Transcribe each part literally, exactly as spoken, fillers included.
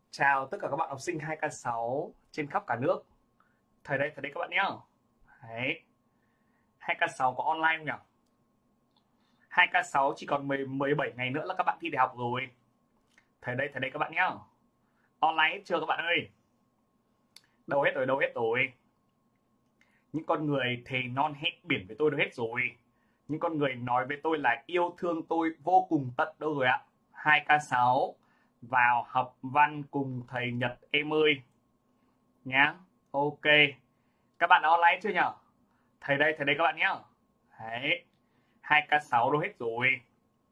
Chào tất cả các bạn học sinh hai k sáu trên khắp cả nước. Thầy đây, thầy đây các bạn nhé. Đấy. hai k sáu có online không nhỉ? hai k sáu chỉ còn mười bảy ngày nữa là các bạn thi đại học rồi. Thầy đây, thầy đây các bạn nhé. Online hết chưa các bạn ơi? Đâu hết rồi, đâu hết rồi. Những con người thề non hẹn biển với tôi đâu hết rồi. Những con người nói với tôi là yêu thương tôi vô cùng tận đâu rồi ạ? hai k sáu vào học văn cùng thầy Nhật em ơi nhá. Ok, các bạn đã online chưa nhỉ? Thầy đây, thầy đây các bạn nhé. Đấy, hai k sáu đâu hết rồi.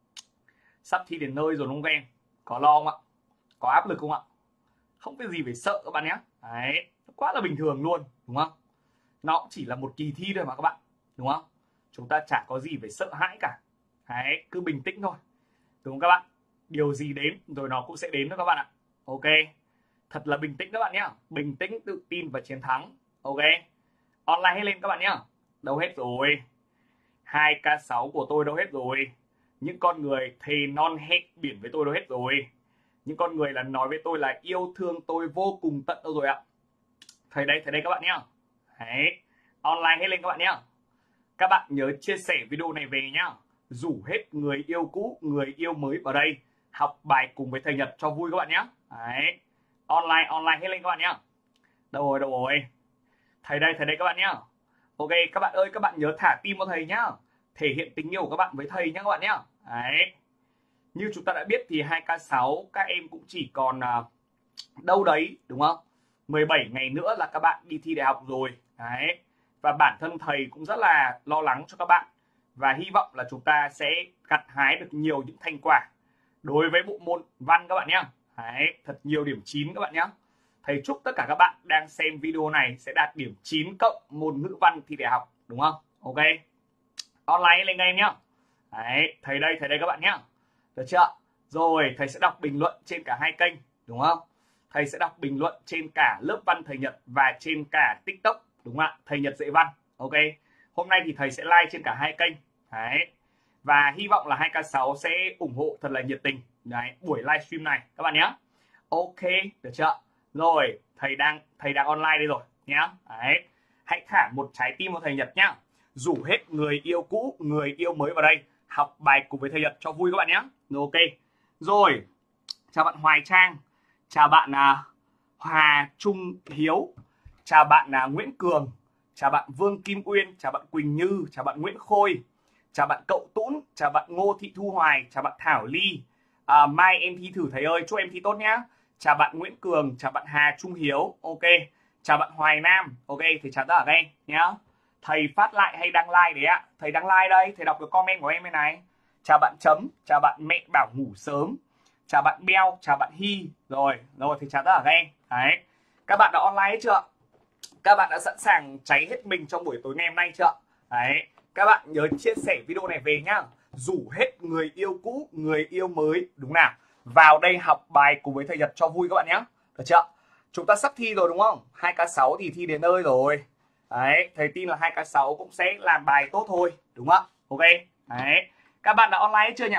Sắp thi đến nơi rồi đúng không các em? Có lo không ạ? Có áp lực không ạ? Không có gì phải sợ các bạn nhé. Đấy, quá là bình thường luôn đúng không? Nó cũng chỉ là một kỳ thi thôi mà các bạn, đúng không? Chúng ta chả có gì phải sợ hãi cả. Đấy, cứ bình tĩnh thôi, đúng không các bạn? Điều gì đến rồi nó cũng sẽ đến thôi các bạn ạ. Ok, thật là bình tĩnh các bạn nhé. Bình tĩnh, tự tin và chiến thắng. Ok, online hết lên các bạn nhé. Đâu hết rồi? hai k sáu của tôi đâu hết rồi? Những con người thề non hẹn biển với tôi đâu hết rồi? Những con người là nói với tôi là yêu thương tôi vô cùng tận đâu rồi ạ? Thầy đây, thầy đây các bạn nhé. Đấy, online hết lên các bạn nhé. Các bạn nhớ chia sẻ video này về nhá. Rủ hết người yêu cũ, người yêu mới vào đây học bài cùng với thầy Nhật cho vui các bạn nhé. Đấy, online online hết lên các bạn nhé. Đâu rồi, đâu rồi? Thầy đây, thầy đây các bạn nhé. Ok, các bạn ơi, các bạn nhớ thả tim vào thầy nhá. Thể hiện tình yêu của các bạn với thầy nhé các bạn nhé. Đấy, như chúng ta đã biết thì hai k sáu các em cũng chỉ còn uh, đâu đấy đúng không? mười bảy ngày nữa là các bạn đi thi đại học rồi. Đấy, và bản thân thầy cũng rất là lo lắng cho các bạn và hy vọng là chúng ta sẽ gặt hái được nhiều những thành quả đối với bộ môn văn các bạn nhé. Đấy, thật nhiều điểm chín các bạn nhé. Thầy chúc tất cả các bạn đang xem video này sẽ đạt điểm chín cộng môn ngữ văn thi đại học, đúng không? Ok, online lên ngay nhá. Đấy, thầy đây, thầy đây các bạn nhé. Được chưa? Rồi, thầy sẽ đọc bình luận trên cả hai kênh, đúng không? Thầy sẽ đọc bình luận trên cả lớp văn thầy Nhật và trên cả TikTok, đúng không ạ? Thầy Nhật dạy văn. Ok, hôm nay thì thầy sẽ live trên cả hai kênh. Đấy, và hy vọng là hai k sáu sẽ ủng hộ thật là nhiệt tình đấy buổi livestream này các bạn nhé. Ok, được chưa? Rồi, thầy đang thầy đang online đây rồi nhé. Đấy, hãy thả một trái tim vào thầy Nhật nhá. Rủ hết người yêu cũ, người yêu mới vào đây học bài cùng với thầy Nhật cho vui các bạn nhé. Ok, rồi, chào bạn Hoài Trang, chào bạn à, Hòa Trung Hiếu, chào bạn à, Nguyễn Cường, chào bạn Vương Kim Uyên, chào bạn Quỳnh Như, chào bạn Nguyễn Khôi, chào bạn Cậu Tũng, chào bạn Ngô Thị Thu Hoài, chào bạn Thảo Ly. À, mai em thi thử thầy ơi, chúc em thi tốt nhá. Chào bạn Nguyễn Cường, chào bạn Hà Trung Hiếu. Ok, chào bạn Hoài Nam. Ok, thì chào tất cả các em nhá. Thầy phát lại hay đăng like đấy ạ? Thầy đăng like đây, thầy đọc được comment của em bên này. Chào bạn Chấm, chào bạn Mẹ Bảo Ngủ Sớm, chào bạn Beo, chào bạn Hy. Rồi, rồi thì chào tất cả các em. Đấy, các bạn đã online hết chưa? Các bạn đã sẵn sàng cháy hết mình trong buổi tối ngày hôm nay chưa? Đấy, các bạn nhớ chia sẻ video này về nhá. Rủ hết người yêu cũ, người yêu mới, đúng nào, vào đây học bài cùng với thầy Nhật cho vui các bạn nhé. Được chưa? Chúng ta sắp thi rồi đúng không? hai k sáu thì thi đến nơi rồi. Đấy, thầy tin là hai k sáu cũng sẽ làm bài tốt thôi, đúng không ạ? Ok. Đấy, các bạn đã online chưa nhỉ?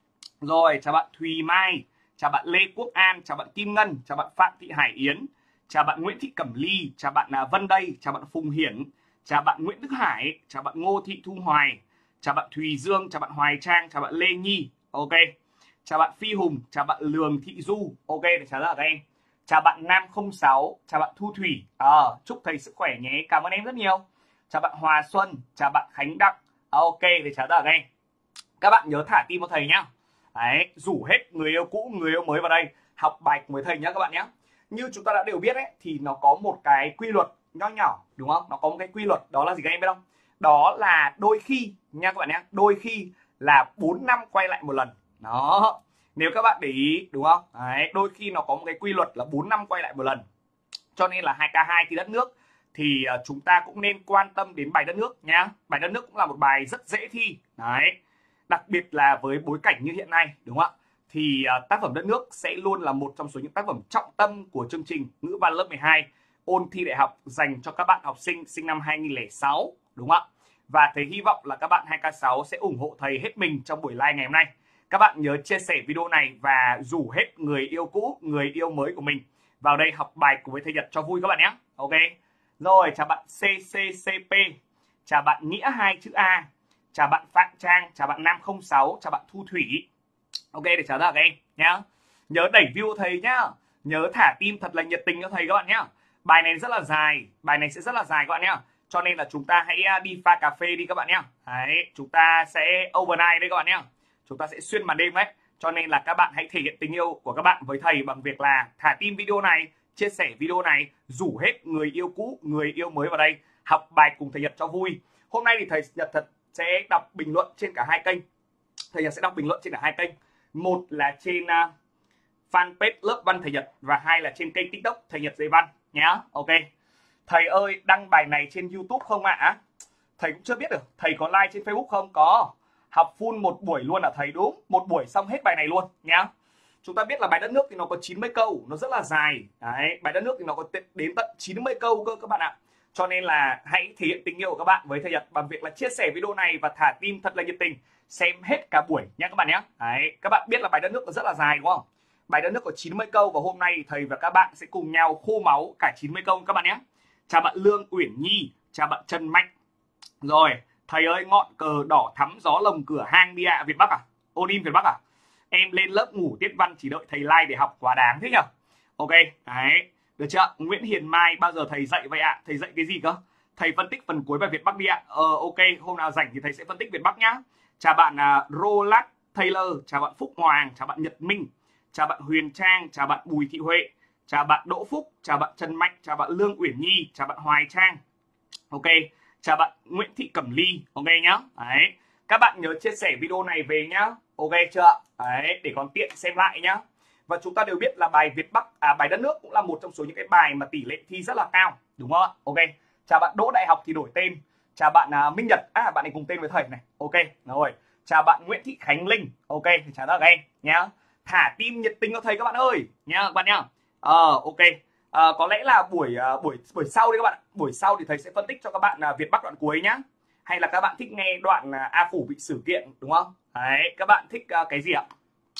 Rồi, chào bạn Thùy Mai, chào bạn Lê Quốc An, chào bạn Kim Ngân, chào bạn Phạm Thị Hải Yến, chào bạn Nguyễn Thị Cẩm Ly, chào bạn Vân Đây, chào bạn Phùng Hiển, chào bạn Nguyễn Đức Hải, chào bạn Ngô Thị Thu Hoài, chào bạn Thùy Dương, chào bạn Hoài Trang, chào bạn Lê Nhi. Ok, chào bạn Phi Hùng, chào bạn Lường Thị Du. Ok, để chào tất cả các em. Chào bạn Nam không sáu, chào bạn Thu Thủy. À, chúc thầy sức khỏe nhé, cảm ơn em rất nhiều. Chào bạn Hòa Xuân, chào bạn Khánh Đặng. Ok, để chào tất cả các em. Các bạn nhớ thả tim vào thầy nhá. Đấy, rủ hết người yêu cũ, người yêu mới vào đây học bài cùng với thầy nhá các bạn nhé. Như chúng ta đã đều biết ấy, thì nó có một cái quy luật nho nhỏ, đúng không? Nó có một cái quy luật, đó là gì các em biết không? Đó là đôi khi nha các bạn nhé, đôi khi là bốn năm quay lại một lần. Đó, nếu các bạn để ý, đúng không? Đấy, đôi khi nó có một cái quy luật là bốn năm quay lại một lần. Cho nên là hai k hai thi đất nước thì chúng ta cũng nên quan tâm đến bài đất nước nhá. Bài đất nước cũng là một bài rất dễ thi. Đấy, đặc biệt là với bối cảnh như hiện nay, đúng không ạ? Thì tác phẩm đất nước sẽ luôn là một trong số những tác phẩm trọng tâm của chương trình ngữ văn lớp mười hai ôn thi đại học dành cho các bạn học sinh sinh năm hai nghìn không trăm lẻ sáu, đúng không ạ? Và thầy hy vọng là các bạn hai k sáu sẽ ủng hộ thầy hết mình trong buổi live ngày hôm nay. Các bạn nhớ chia sẻ video này và rủ hết người yêu cũ, người yêu mới của mình vào đây học bài cùng với thầy Nhật cho vui các bạn nhé. Ok. Rồi, chào bạn xê xê xê pê, chào bạn Nghĩa hai chữ A, chào bạn Phạm Trang, chào bạn Nam không sáu, chào bạn Thu Thủy. Ok, để chào tất cả các em nhá. Nhớ đẩy view thầy nhá. Nhớ thả tim thật là nhiệt tình cho thầy các bạn nhá. Bài này rất là dài, bài này sẽ rất là dài các bạn nhá. Cho nên là chúng ta hãy đi pha cà phê đi các bạn nhá. Đấy, chúng ta sẽ overnight đấy các bạn nhá. Chúng ta sẽ xuyên màn đêm đấy. Cho nên là các bạn hãy thể hiện tình yêu của các bạn với thầy bằng việc là thả tim video này, chia sẻ video này, rủ hết người yêu cũ, người yêu mới vào đây học bài cùng thầy Nhật cho vui. Hôm nay thì thầy Nhật thật sẽ đọc bình luận trên cả hai kênh. Thầy Nhật sẽ đọc bình luận trên cả hai kênh. Một là trên uh, fanpage lớp văn thầy Nhật và hai là trên kênh TikTok thầy Nhật dạy văn nhá. Ok. Thầy ơi, đăng bài này trên YouTube không ạ? À? Thầy cũng chưa biết được. Thầy có like trên Facebook không? Có. Học full một buổi luôn là thầy, đúng. Một buổi xong hết bài này luôn nhá. Chúng ta biết là bài đất nước thì nó có chín mươi câu, nó rất là dài. Đấy, bài đất nước thì nó có đến tận chín mươi câu cơ các bạn ạ. Cho nên là hãy thể hiện tình yêu của các bạn với thầy Nhật bằng việc là chia sẻ video này và thả tim thật là nhiệt tình, xem hết cả buổi nhé các bạn nhé. Đấy, các bạn biết là bài đất nước nó rất là dài đúng không? Bài đất nước có chín mươi câu và hôm nay thầy và các bạn sẽ cùng nhau khô máu cả chín mươi câu các bạn nhé. Chào bạn Lương Uyển Nhi, chào bạn Trần Mạnh. Rồi, thầy ơi, ngọn cờ đỏ thắm gió lồng cửa hang đi ạ. À, Việt Bắc à? Odin Việt Bắc à? Em lên lớp ngủ tiết văn chỉ đợi thầy like để học quá đáng thế nhỉ? Ok, đấy, được chưa? Nguyễn Hiền Mai, bao giờ thầy dạy vậy ạ? À? Thầy dạy cái gì cơ? Thầy phân tích phần cuối bài Việt Bắc đi ạ. À? Ờ, ok, hôm nào rảnh thì thầy sẽ phân tích Việt Bắc nhá. Chào bạn uh, Roland Taylor, chào bạn Phúc Hoàng, chào bạn Nhật Minh, chào bạn Huyền Trang, chào bạn Bùi Thị Huệ, chào bạn Đỗ Phúc, chào bạn Trần Mạnh, chào bạn Lương Uyển Nhi, chào bạn Hoài Trang. Ok, chào bạn Nguyễn Thị Cẩm Ly. Ok nhá. Đấy, các bạn nhớ chia sẻ video này về nhá. Ok chưa? Đấy, để còn tiện xem lại nhá. Và chúng ta đều biết là bài Việt Bắc, à, bài đất nước cũng là một trong số những cái bài mà tỷ lệ thi rất là cao, đúng không ạ? Ok. Chào bạn Đỗ Đại Học thì đổi tên. Chào bạn uh, Minh Nhật, à bạn này cùng tên với thầy này. Ok, rồi. Chào bạn Nguyễn Thị Khánh Linh. Ok, thì chào tất cả các em nhá. Thả tim nhiệt tình cho thầy các bạn ơi, nhá các bạn nhá. Ờ, ok. À, có lẽ là buổi uh, buổi buổi sau đi các bạn. Buổi sau thì thầy sẽ phân tích cho các bạn uh, Việt Bắc đoạn cuối nhá. Hay là các bạn thích nghe đoạn uh, A Phủ bị sử kiện đúng không? Đấy, các bạn thích uh, cái gì ạ?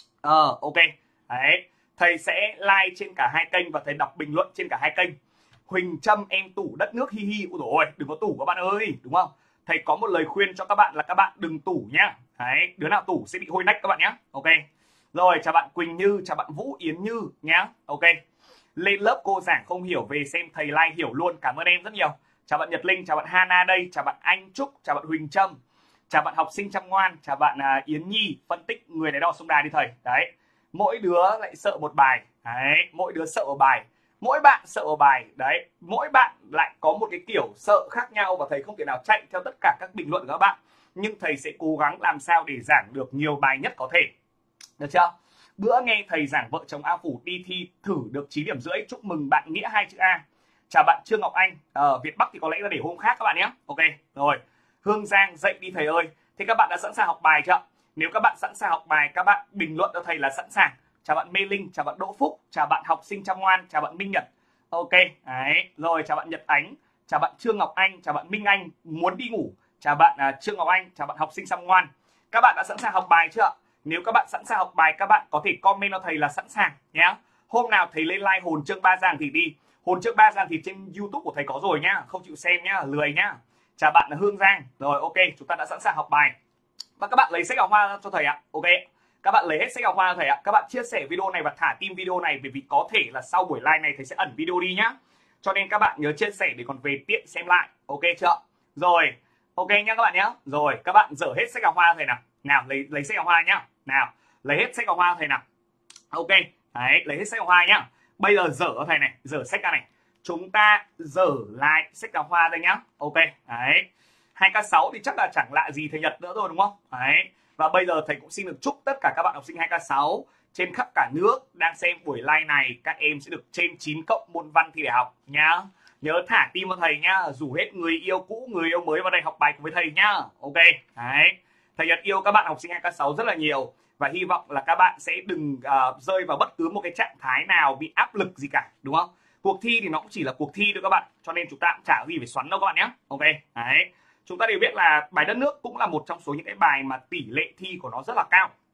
Ờ, ok. Đấy, thầy sẽ like trên cả hai kênh và thầy đọc bình luận trên cả hai kênh. Huỳnh Trâm, em tủ đất nước hi hi. Ôi dồi ôi, đừng có tủ các bạn ơi, đúng không? Thầy có một lời khuyên cho các bạn là các bạn đừng tủ nhá. Đấy, đứa nào tủ sẽ bị hôi nách các bạn nhé. Ok. Rồi, chào bạn Quỳnh Như, chào bạn Vũ Yến Như nhá. Ok. Lên lớp cô giảng không hiểu về xem thầy like hiểu luôn. Cảm ơn em rất nhiều. Chào bạn Nhật Linh, chào bạn Hana đây, chào bạn Anh Trúc, chào bạn Huỳnh Trâm, chào bạn học sinh chăm ngoan, chào bạn uh, Yến Nhi. Phân tích người này đo sông Đà đi thầy. Đấy, mỗi đứa lại sợ một bài. Đấy, mỗi đứa sợ một bài, mỗi bạn sợ một bài. Đấy, mỗi bạn lại có một cái kiểu sợ khác nhau và thầy không thể nào chạy theo tất cả các bình luận của các bạn, nhưng thầy sẽ cố gắng làm sao để giảng được nhiều bài nhất có thể, được chưa? Bữa nghe thầy giảng vợ chồng A Phủ đi thi thử được chín điểm rưỡi. Chúc mừng bạn Nghĩa hai chữ A. Chào bạn Trương Ngọc Anh. Ờ, Việt Bắc thì có lẽ là để hôm khác các bạn nhé. Ok, rồi. Hương Giang, dậy đi thầy ơi. Thế các bạn đã sẵn sàng học bài chưa? Nếu các bạn sẵn sàng học bài, các bạn bình luận cho thầy là sẵn sàng. Chào bạn Mê Linh, chào bạn Đỗ Phúc, chào bạn học sinh chăm ngoan, chào bạn Minh Nhật. Ok, đấy. Rồi, chào bạn Nhật Ánh, chào bạn Trương Ngọc Anh, chào bạn Minh Anh muốn đi ngủ. Chào bạn uh, Trương Ngọc Anh, chào bạn học sinh chăm ngoan. Các bạn đã sẵn sàng học bài chưa? Nếu các bạn sẵn sàng học bài, các bạn có thể comment cho thầy là sẵn sàng nhé. Hôm nào thầy lên like hồn chương ba giảng thì đi. Hồn chương ba giảng thì trên YouTube của thầy có rồi nhá, không chịu xem nhá, lười nhá. Chào bạn là Hương Giang. Rồi ok, chúng ta đã sẵn sàng học bài. Và các bạn lấy sách giáo khoa cho thầy ạ. Ok. Các bạn lấy hết sách giáo khoa cho thầy ạ. Các bạn chia sẻ video này và thả tim video này, bởi vì có thể là sau buổi live này thầy sẽ ẩn video đi nhá. Cho nên các bạn nhớ chia sẻ để còn về tiện xem lại. Ok chưa? Rồi. Ok nhá các bạn nhá. Rồi, các bạn dở hết sách giáo khoa cho thầy nào. Nào, lấy lấy sách giáo khoa nhá. Nào, lấy hết sách giáo khoa thầy nào. Ok, đấy, lấy hết sách giáo khoa nhá. Bây giờ dở cho thầy này, dở sách ra này. Chúng ta dở lại sách giáo khoa đây nhá. Ok, đấy. hai K sáu thì chắc là chẳng lạ gì thầy Nhật nữa rồi đúng không? Đấy. Và bây giờ thầy cũng xin được chúc tất cả các bạn học sinh hai K sáu trên khắp cả nước đang xem buổi live này, các em sẽ được trên chín cộng môn văn thi đại học nhá. Nhớ thả tim vào thầy nhá, rủ hết người yêu cũ, người yêu mới vào đây học bài cùng với thầy nhá. Ok, đấy. Thầy Nhật yêu các bạn học sinh hai K sáu rất là nhiều và hy vọng là các bạn sẽ đừng uh, rơi vào bất cứ một cái trạng thái nào bị áp lực gì cả, đúng không? Cuộc thi thì nó cũng chỉ là cuộc thi thôi các bạn, cho nên chúng ta cũng chả có gì phải xoắn đâu các bạn nhé. Ok, đấy. Chúng ta đều biết là bài đất nước cũng là một trong số những cái bài mà tỷ lệ thi của nó rất là cao.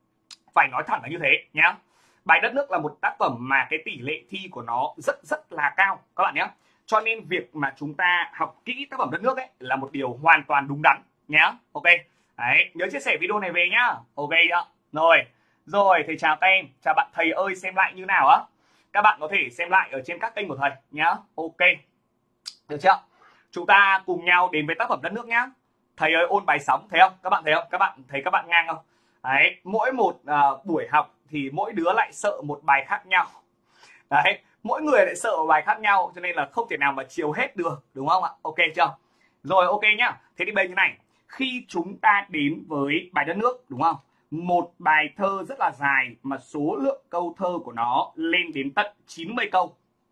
Phải nói thẳng là như thế nhá. Bài Đất Nước là một tác phẩm mà cái tỷ lệ thi của nó rất rất là cao các bạn nhé. Cho nên việc mà chúng ta học kỹ tác phẩm Đất Nước ấy là một điều hoàn toàn đúng đắn nhá. Ok. Đấy, nhớ chia sẻ video này về nhá. Ok chưa? Rồi. Rồi, thầy chào các em. Chào bạn thầy ơi, xem lại như nào á. Các bạn có thể xem lại ở trên các kênh của thầy nhá. Ok. Được chưa? Chúng ta cùng nhau đến với tác phẩm Đất Nước nhá. Thầy ơi ôn bài sóng, thấy không? Các bạn thấy không? Các bạn thấy các bạn ngang không? Đấy, mỗi một uh, buổi học thì mỗi đứa lại sợ một bài khác nhau. Đấy, mỗi người lại sợ một bài khác nhau, cho nên là không thể nào mà chiều hết được, đúng không ạ? Ok chưa? Rồi, ok nhá. Thế thì bây giờ như này, khi chúng ta đến với bài Đất Nước, đúng không? Một bài thơ rất là dài mà số lượng câu thơ của nó lên đến tận chín mươi câu.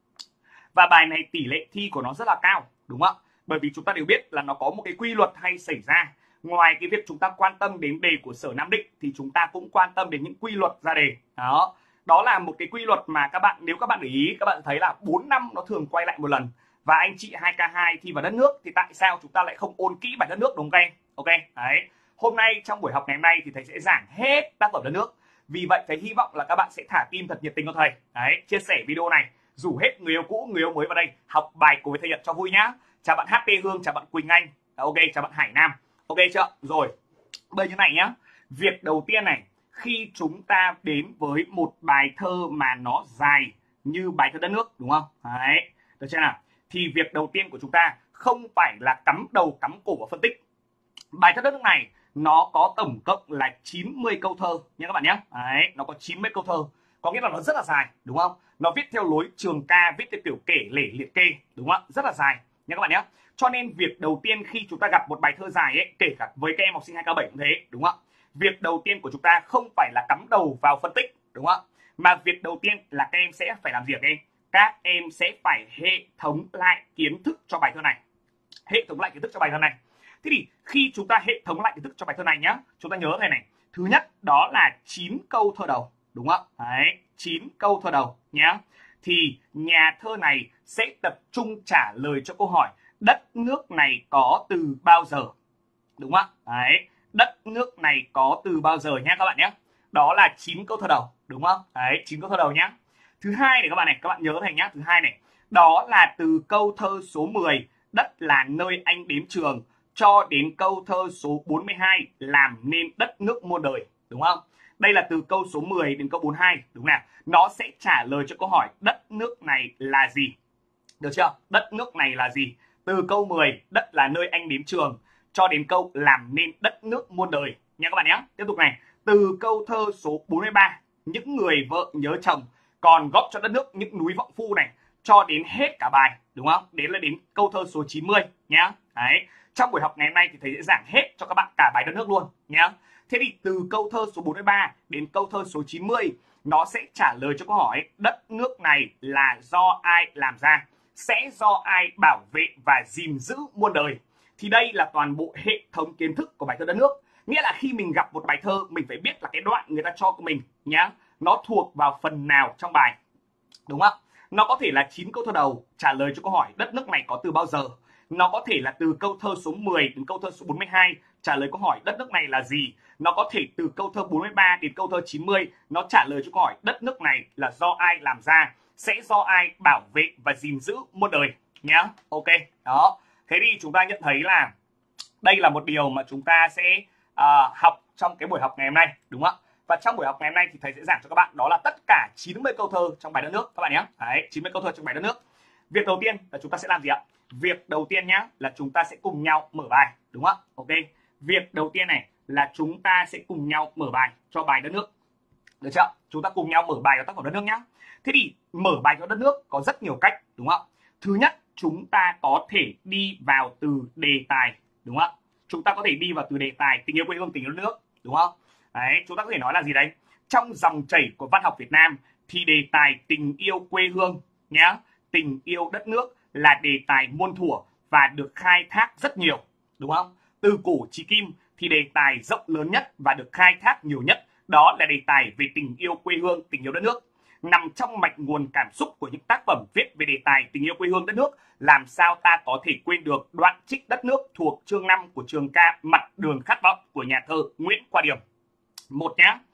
Và bài này tỷ lệ thi của nó rất là cao, đúng không ạ? Bởi vì chúng ta đều biết là nó có một cái quy luật hay xảy ra. Ngoài cái việc chúng ta quan tâm đến đề của Sở Nam Định thì chúng ta cũng quan tâm đến những quy luật ra đề. Đó. Đó là một cái quy luật mà các bạn, nếu các bạn để ý, các bạn thấy là bốn năm nó thường quay lại một lần. Và anh chị hai K hai thi vào Đất Nước thì tại sao chúng ta lại không ôn kỹ bài Đất Nước, đúng không các em? Ok. Đấy. Hôm nay trong buổi học ngày hôm nay thì thầy sẽ giảng hết tác phẩm Đất Nước. Vì vậy thầy hy vọng là các bạn sẽ thả tim thật nhiệt tình cho thầy. Đấy, chia sẻ video này, rủ hết người yêu cũ, người yêu mới vào đây học bài cùng với thầy Nhật cho vui nhá. Chào bạn hát pê Hương, chào bạn Quỳnh Anh. Ok, chào bạn Hải Nam. Ok chưa? Rồi. Bây giờ này nhá. Việc đầu tiên này, khi chúng ta đến với một bài thơ mà nó dài như bài thơ Đất Nước, đúng không? Đấy, được chưa nào? Thì việc đầu tiên của chúng ta không phải là cắm đầu cắm cổ và phân tích. Bài thơ Đất Nước này nó có tổng cộng là chín mươi câu thơ nha các bạn nhé. Đấy, nó có chín mươi câu thơ. Có nghĩa là nó rất là dài, đúng không? Nó viết theo lối trường ca, viết theo kiểu kể lể liệt kê, đúng không ạ? Rất là dài nha các bạn nhé. Cho nên việc đầu tiên khi chúng ta gặp một bài thơ dài ấy, kể cả với các em học sinh hai K bảy cũng thế, đúng không ạ? Việc đầu tiên của chúng ta không phải là cắm đầu vào phân tích, đúng không ạ? Mà việc đầu tiên là các em sẽ phải làm gì các em? Các em sẽ phải hệ thống lại kiến thức cho bài thơ này. Hệ thống lại kiến thức cho bài thơ này. Thế thì khi chúng ta hệ thống lại kiến thức cho bài thơ này nhá, chúng ta nhớ thầy này. Thứ nhất đó là chín câu thơ đầu, đúng không ạ? Đấy, chín câu thơ đầu nhá. Thì nhà thơ này sẽ tập trung trả lời cho câu hỏi đất nước này có từ bao giờ, đúng không ạ? Đấy, đất nước này có từ bao giờ nhá các bạn nhé. Đó là chín câu thơ đầu, đúng không? Đấy, chín câu thơ đầu nhá. Thứ hai này các bạn này, các bạn nhớ thầy nhá. Thứ hai này, đó là từ câu thơ số mười, đất là nơi anh đến trường, cho đến câu thơ số bốn mươi hai, làm nên đất nước muôn đời, đúng không? Đây là từ câu số mười đến câu bốn mươi hai, đúng nào? Nó sẽ trả lời cho câu hỏi đất nước này là gì. Được chưa? Đất nước này là gì? Từ câu mười, đất là nơi anh đến trường, cho đến câu làm nên đất nước muôn đời nha các bạn nhé. Tiếp tục này, từ câu thơ số bốn mươi ba, những người vợ nhớ chồng, còn góp cho đất nước những núi vọng phu này, cho đến hết cả bài, đúng không? Đến là đến câu thơ số chín mươi nhá. Đấy, trong buổi học ngày hôm nay thì thầy sẽ giảng hết cho các bạn cả bài Đất Nước luôn nhá. Thế thì từ câu thơ số bốn mươi ba đến câu thơ số chín mươi, nó sẽ trả lời cho câu hỏi đất nước này là do ai làm ra, sẽ do ai bảo vệ và gìn giữ muôn đời. Thì đây là toàn bộ hệ thống kiến thức của bài thơ Đất Nước. Nghĩa là khi mình gặp một bài thơ, mình phải biết là cái đoạn người ta cho của mình nhá, nó thuộc vào phần nào trong bài, đúng không? Nó có thể là chín câu thơ đầu trả lời cho câu hỏi đất nước này có từ bao giờ. Nó có thể là từ câu thơ số mười đến câu thơ số bốn mươi hai trả lời câu hỏi đất nước này là gì. Nó có thể từ câu thơ bốn mươi ba đến câu thơ chín mươi nó trả lời cho câu hỏi đất nước này là do ai làm ra, sẽ do ai bảo vệ và gìn giữ muôn đời nhá. Ok, đó. Thế thì chúng ta nhận thấy là đây là một điều mà chúng ta sẽ uh, học trong cái buổi học ngày hôm nay, đúng không ạ? Và trong buổi học ngày hôm nay thì thầy sẽ giảng cho các bạn đó là tất cả chín mươi câu thơ trong bài Đất Nước các bạn nhé. Đấy, chín mươi câu thơ trong bài Đất Nước. Việc đầu tiên là chúng ta sẽ làm gì ạ? Việc đầu tiên nhá là chúng ta sẽ cùng nhau mở bài, đúng không ạ? Ok. Việc đầu tiên này là chúng ta sẽ cùng nhau mở bài cho bài Đất Nước. Được chưa? Chúng ta cùng nhau mở bài cho tác phẩm Đất Nước nhá. Thế thì mở bài cho Đất Nước có rất nhiều cách, đúng không ạ? Thứ nhất, chúng ta có thể đi vào từ đề tài, đúng không ạ? Chúng ta có thể đi vào từ đề tài tình yêu quê hương, tình yêu đất nước, đúng không? Đấy, chúng ta có thể nói là gì đấy? Trong dòng chảy của văn học Việt Nam thì đề tài tình yêu quê hương nhá, tình yêu đất nước là đề tài muôn thuở và được khai thác rất nhiều, đúng không? Từ cổ chí kim thì đề tài rộng lớn nhất và được khai thác nhiều nhất đó là đề tài về tình yêu quê hương, tình yêu đất nước. Nằm trong mạch nguồn cảm xúc của những tác phẩm viết về đề tài tình yêu quê hương đất nước, làm sao ta có thể quên được đoạn trích đất nước thuộc chương năm của trường ca Mặt đường khát vọng của nhà thơ Nguyễn Khoa Điềm. Một nhá.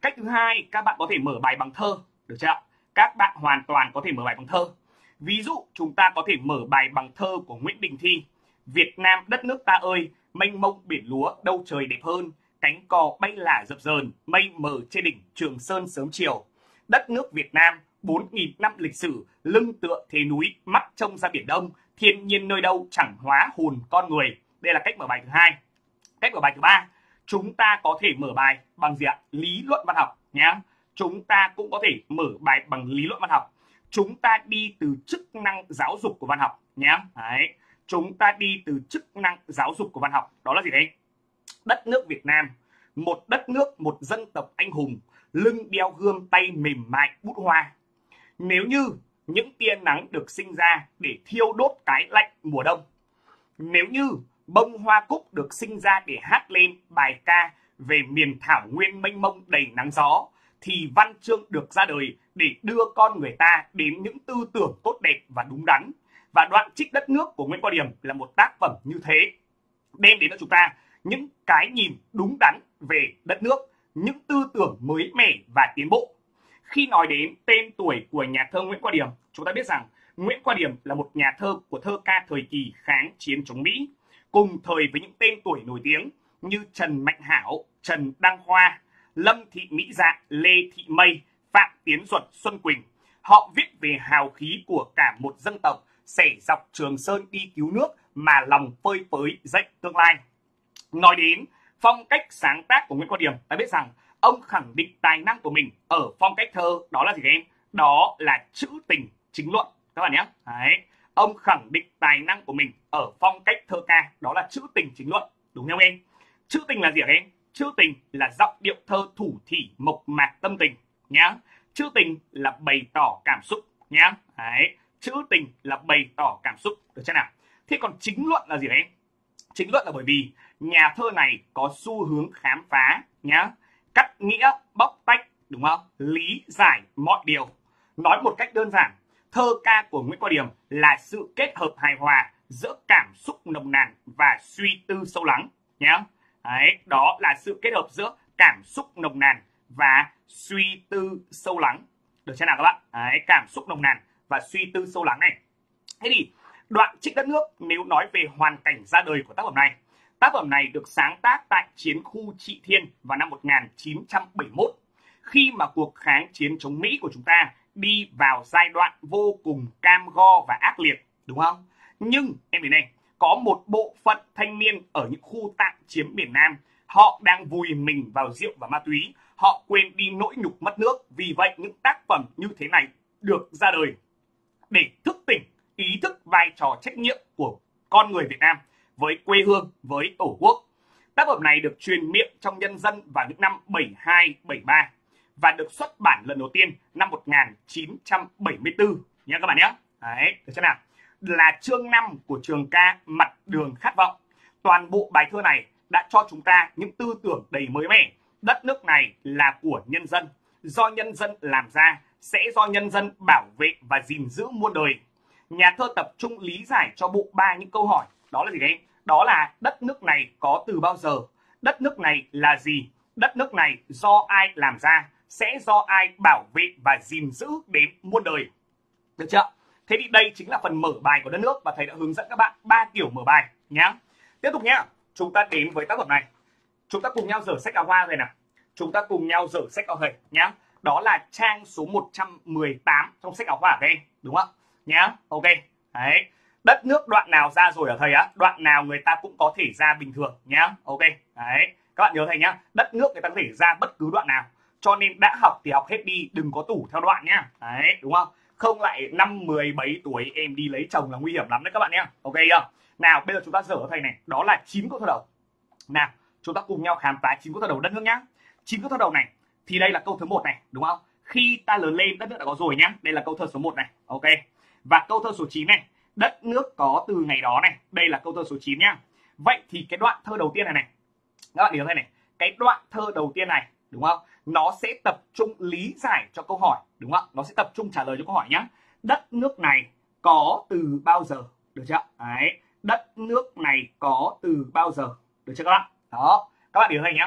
Cách thứ hai, các bạn có thể mở bài bằng thơ, được chưa? Các bạn hoàn toàn có thể mở bài bằng thơ. Ví dụ chúng ta có thể mở bài bằng thơ của Nguyễn Đình Thi. Việt Nam đất nước ta ơi, mênh mông biển lúa đâu trời đẹp hơn, cánh cò bay lả dập dờn, mây mờ trên đỉnh Trường Sơn sớm chiều. Đất nước Việt Nam bốn nghìn năm lịch sử, lưng tựa thế núi, mắt trông ra biển Đông, thiên nhiên nơi đâu chẳng hóa hồn con người. Đây là cách mở bài thứ hai. Cách mở bài thứ ba, chúng ta có thể mở bài bằng gì ạ? Lý luận văn học nhá. Chúng ta cũng có thể mở bài bằng lý luận văn học. Chúng ta đi từ chức năng giáo dục của văn học nhá. Đấy. Chúng ta đi từ chức năng giáo dục của văn học. Đó là gì đấy? Đất nước Việt Nam, một đất nước, một dân tộc anh hùng, lưng đeo gươm, tay mềm mại bút hoa. Nếu như những tia nắng được sinh ra để thiêu đốt cái lạnh mùa đông, nếu như bông hoa cúc được sinh ra để hát lên bài ca về miền thảo nguyên mênh mông đầy nắng gió, thì văn chương được ra đời để đưa con người ta đến những tư tưởng tốt đẹp và đúng đắn. Và đoạn trích đất nước của Nguyễn Quang Điểm là một tác phẩm như thế, đem đến cho chúng ta những cái nhìn đúng đắn về đất nước, những tư tưởng mới mẻ và tiến bộ. Khi nói đến tên tuổi của nhà thơ Nguyễn Quang Điểm, chúng ta biết rằng Nguyễn Quang Điểm là một nhà thơ của thơ ca thời kỳ kháng chiến chống Mỹ, cùng thời với những tên tuổi nổi tiếng như Trần Mạnh Hảo, Trần Đăng Khoa, Lâm Thị Mỹ Dạ, Lê Thị Mây, Phạm Tiến Duật, Xuân Quỳnh. Họ viết về hào khí của cả một dân tộc, xẻ dọc Trường Sơn đi cứu nước mà lòng phơi phới dậy tương lai. Nói đến phong cách sáng tác của Nguyễn Quang Điểm, ta biết rằng ông khẳng định tài năng của mình ở phong cách thơ, đó là gì các em? Đó là trữ tình chính luận các bạn nhé. Đấy. Ông khẳng định tài năng của mình ở phong cách thơ ca, đó là trữ tình chính luận, đúng không em? Trữ tình là gì các em? Trữ tình là giọng điệu thơ thủ thỉ mộc mạc tâm tình nhá. Trữ tình là bày tỏ cảm xúc nhá. Đấy. Trữ tình là bày tỏ cảm xúc, được chưa nào? Thế còn chính luận là gì các em? Chính luận là bởi vì nhà thơ này có xu hướng khám phá nhá, cắt nghĩa, bóc tách, đúng không? Lý giải mọi điều. Nói một cách đơn giản, thơ ca của Nguyễn Quang Điểm là sự kết hợp hài hòa giữa cảm xúc nồng nàn và suy tư sâu lắng nhá. Đấy, đó là sự kết hợp giữa cảm xúc nồng nàn và suy tư sâu lắng. Được chưa nào các bạn? Đấy, cảm xúc nồng nàn và suy tư sâu lắng này. Thế thì đoạn trích đất nước, nếu nói về hoàn cảnh ra đời của tác phẩm này, tác phẩm này được sáng tác tại chiến khu Trị Thiên vào năm một nghìn chín trăm bảy mươi mốt, khi mà cuộc kháng chiến chống Mỹ của chúng ta đi vào giai đoạn vô cùng cam go và ác liệt, đúng không? Nhưng em đến đây, có một bộ phận thanh niên ở những khu tạm chiếm miền Nam, họ đang vùi mình vào rượu và ma túy, họ quên đi nỗi nhục mất nước. Vì vậy những tác phẩm như thế này được ra đời để thức tỉnh ý thức vai trò trách nhiệm của con người Việt Nam với quê hương, với tổ quốc. Tác phẩm này được truyền miệng trong nhân dân vào những năm bảy hai bảy ba và được xuất bản lần đầu tiên năm một nghìn chín trăm bảy mươi tư nha các bạn nhé. Đấy, được chưa nào? Là chương năm của trường ca Mặt đường khát vọng. Toàn bộ bài thơ này đã cho chúng ta những tư tưởng đầy mới mẻ. Đất nước này là của nhân dân, do nhân dân làm ra, sẽ do nhân dân bảo vệ và gìn giữ muôn đời. Nhà thơ tập trung lý giải cho bộ ba những câu hỏi. Đó là gì đấy? Đó là đất nước này có từ bao giờ? Đất nước này là gì? Đất nước này do ai làm ra? Sẽ do ai bảo vệ và gìn giữ đến muôn đời? Được chưa? Thế thì đây chính là phần mở bài của đất nước và thầy đã hướng dẫn các bạn ba kiểu mở bài nhá. Tiếp tục nhá. Chúng ta đến với tác phẩm này. Chúng ta cùng nhau dở sách giáo khoa rồi nào. Chúng ta cùng nhau dở sách giáo thầy nhá. Đó là trang số một trăm mười tám trong sách giáo khoa của em, đúng không? Nhá. Ok. Đấy. Đất nước đoạn nào ra rồi hả thầy á? Đoạn nào người ta cũng có thể ra bình thường nhá. Ok. Đấy. Các bạn nhớ thầy nhá. Đất nước người ta có thể ra bất cứ đoạn nào. Cho nên đã học thì học hết đi, đừng có tủ theo đoạn nhá. Đấy, đúng không? Không lại năm mười bảy tuổi em đi lấy chồng là nguy hiểm lắm đấy các bạn nhé. Ok chưa? Nào, bây giờ chúng ta dở thầy này, đó là chín câu thơ đầu. Nào, chúng ta cùng nhau khám phá chín câu thơ đầu đất nước nhá. chín câu thơ đầu này thì đây là câu thứ một này, đúng không? Khi ta lớn lên đất nước đã có rồi nhá. Đây là câu thơ số một này. Ok. Và câu thơ số chín này, đất nước có từ ngày đó này. Đây là câu thơ số chín nhá. Vậy thì cái đoạn thơ đầu tiên này này, các bạn nhớ thầy này, cái đoạn thơ đầu tiên này, đúng không? Nó sẽ tập trung lý giải cho câu hỏi, đúng không? Nó sẽ tập trung trả lời cho câu hỏi nhá. Đất nước này có từ bao giờ? Được chưa? Đấy. Đất nước này có từ bao giờ? Được chưa các bạn? Đó. Các bạn nhớ thầy nhá.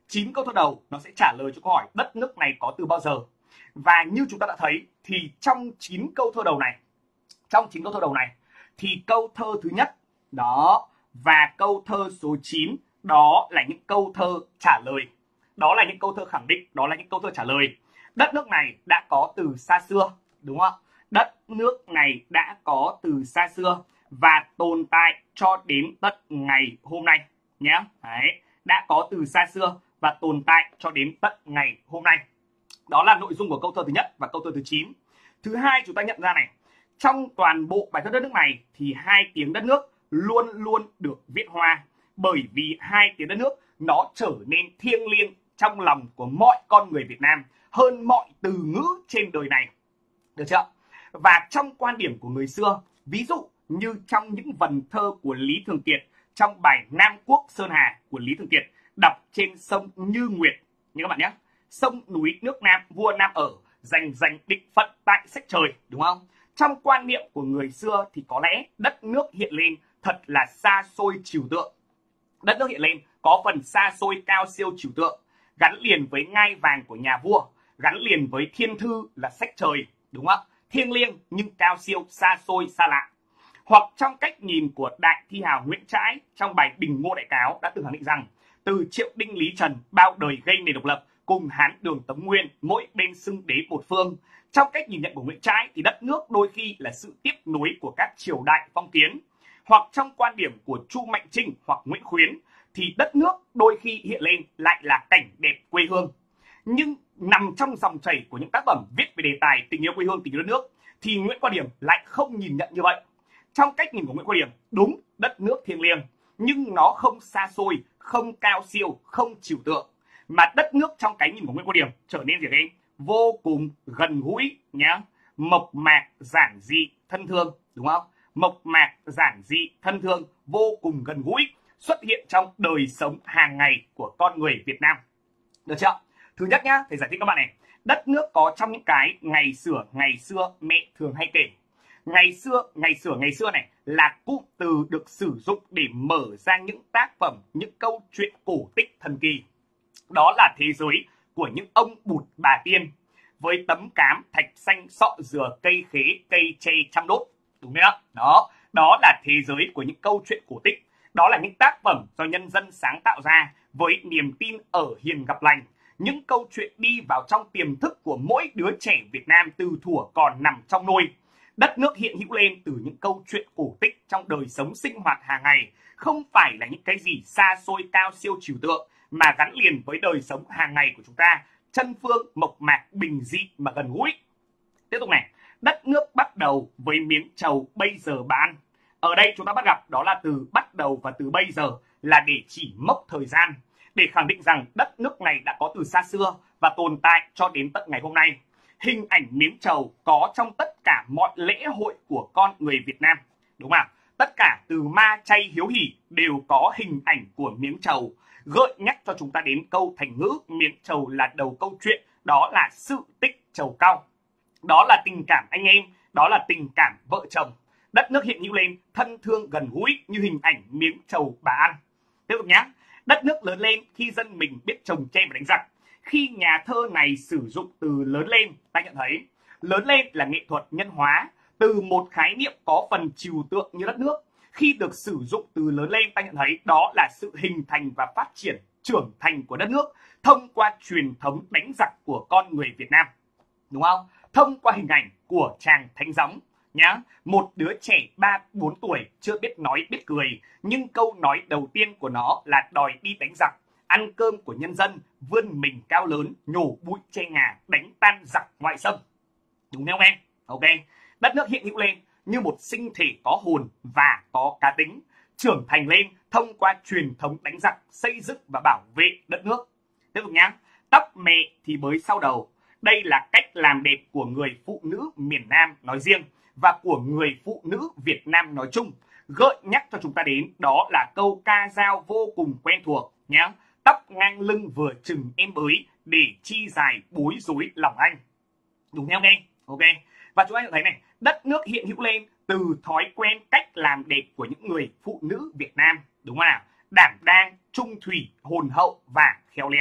chín câu thơ đầu nó sẽ trả lời cho câu hỏi đất nước này có từ bao giờ. Và như chúng ta đã thấy thì trong chín câu thơ đầu này, trong chín câu thơ đầu này thì câu thơ thứ nhất đó và câu thơ số chín đó là những câu thơ trả lời. Đó là những câu thơ khẳng định, đó là những câu thơ trả lời. Đất nước này đã có từ xa xưa, đúng không ạ? Đất nước này đã có từ xa xưa và tồn tại cho đến tận ngày hôm nay nhé. Đấy, đã có từ xa xưa và tồn tại cho đến tận ngày hôm nay. Đó là nội dung của câu thơ thứ nhất và câu thơ thứ chín. Thứ hai, chúng ta nhận ra này, trong toàn bộ bài thơ đất nước này thì hai tiếng đất nước luôn luôn được viết hoa, bởi vì hai tiếng đất nước nó trở nên thiêng liêng trong lòng của mọi con người Việt Nam hơn mọi từ ngữ trên đời này. Được chưa? Và trong quan điểm của người xưa, ví dụ như trong những vần thơ của Lý Thường Kiệt, trong bài Nam Quốc Sơn Hà của Lý Thường Kiệt đọc trên sông Như Nguyệt nha các bạn nhé. Sông núi nước Nam, vua Nam ở, giành giành định phận tại sách trời, đúng không? Trong quan niệm của người xưa thì có lẽ đất nước hiện lên thật là xa xôi trừu tượng. Đất nước hiện lên có phần xa xôi cao siêu trừu tượng, gắn liền với ngai vàng của nhà vua, gắn liền với thiên thư là sách trời, đúng không? Thiêng liêng nhưng cao siêu, xa xôi, xa lạ. Hoặc trong cách nhìn của đại thi hào Nguyễn Trãi trong bài Bình Ngô Đại Cáo đã từng khẳng định rằng từ Triệu Đinh Lý Trần bao đời gây nền độc lập, cùng Hán Đường Tống Nguyên mỗi bên xưng đế một phương. Trong cách nhìn nhận của Nguyễn Trãi thì đất nước đôi khi là sự tiếp nối của các triều đại phong kiến. Hoặc trong quan điểm của Chu Mạnh Trinh hoặc Nguyễn Khuyến thì đất nước đôi khi hiện lên lại là cảnh đẹp quê hương. Nhưng nằm trong dòng chảy của những tác phẩm viết về đề tài tình yêu quê hương, tình yêu đất nước thì Nguyễn Quan Điểm lại không nhìn nhận như vậy. Trong cách nhìn của Nguyễn Quan Điểm, đúng đất nước thiêng liêng nhưng nó không xa xôi, không cao siêu, không trừu tượng, mà đất nước trong cái nhìn của Nguyễn Quan Điểm trở nên gì đấy vô cùng gần gũi nhá, mộc mạc, giản dị, thân thương, đúng không? Mộc mạc, giản dị, thân thương, vô cùng gần gũi, xuất hiện trong đời sống hàng ngày của con người Việt Nam. Được chưa? Thứ nhất nhá, thầy giải thích các bạn này. Đất nước có trong những cái ngày xưa, ngày xưa mẹ thường hay kể. Ngày xưa, ngày xưa, ngày xưa này là cụm từ được sử dụng để mở ra những tác phẩm, những câu chuyện cổ tích thần kỳ. Đó là thế giới của những ông bụt bà tiên với tấm cám, thạch xanh, sọ dừa, cây khế, cây tre chăm đốt. Đúng không? Đó, đó là thế giới của những câu chuyện cổ tích. Đó là những tác phẩm do nhân dân sáng tạo ra với niềm tin ở hiền gặp lành. Những câu chuyện đi vào trong tiềm thức của mỗi đứa trẻ Việt Nam từ thuở còn nằm trong nôi. Đất nước hiện hữu lên từ những câu chuyện cổ tích trong đời sống sinh hoạt hàng ngày, không phải là những cái gì xa xôi cao siêu trừu tượng, mà gắn liền với đời sống hàng ngày của chúng ta, chân phương, mộc mạc, bình dị mà gần gũi. Tiếp tục này, đất nước bắt đầu với miếng trầu bây giờ bà ăn. Ở đây chúng ta bắt gặp đó là từ bắt đầu và từ bây giờ là để chỉ mốc thời gian, để khẳng định rằng đất nước này đã có từ xa xưa và tồn tại cho đến tận ngày hôm nay. Hình ảnh miếng trầu có trong tất cả mọi lễ hội của con người Việt Nam, đúng không? Tất cả từ ma chay hiếu hỉ đều có hình ảnh của miếng trầu, gợi nhắc cho chúng ta đến câu thành ngữ miếng trầu là đầu câu chuyện, đó là sự tích trầu cau. Đó là tình cảm anh em, đó là tình cảm vợ chồng. Đất nước hiện hữu lên thân thương gần gũi như hình ảnh miếng trầu bà ăn. Tiếp tục nhé. Đất nước lớn lên khi dân mình biết trồng tre và đánh giặc. Khi nhà thơ này sử dụng từ lớn lên, ta nhận thấy lớn lên là nghệ thuật nhân hóa từ một khái niệm có phần trừu tượng như đất nước. Khi được sử dụng từ lớn lên, ta nhận thấy đó là sự hình thành và phát triển trưởng thành của đất nước thông qua truyền thống đánh giặc của con người Việt Nam, đúng không? Thông qua hình ảnh của chàng thánh gióng nhá, một đứa trẻ ba bốn tuổi chưa biết nói biết cười, nhưng câu nói đầu tiên của nó là đòi đi đánh giặc, ăn cơm của nhân dân, vươn mình cao lớn, nhổ bụi che ngà, đánh tan giặc ngoại xâm. Đúng không em? Ok. Đất nước hiện hữu lên như một sinh thể có hồn và có cá tính, trưởng thành lên thông qua truyền thống đánh giặc, xây dựng và bảo vệ đất nước. Tiếp tục nhá. Tóc mẹ thì bới sau đầu. Đây là cách làm đẹp của người phụ nữ miền Nam nói riêng và của người phụ nữ Việt Nam nói chung, gợi nhắc cho chúng ta đến đó là câu ca dao vô cùng quen thuộc nhá. Tóc ngang lưng vừa chừng em bới, để chi dài bối rối lòng anh. Đúng không em? Ok. Và chúng ta nhận thấy này, đất nước hiện hữu lên từ thói quen cách làm đẹp của những người phụ nữ Việt Nam, đúng không nào? Đảm đang, trung thủy, hồn hậu và khéo léo.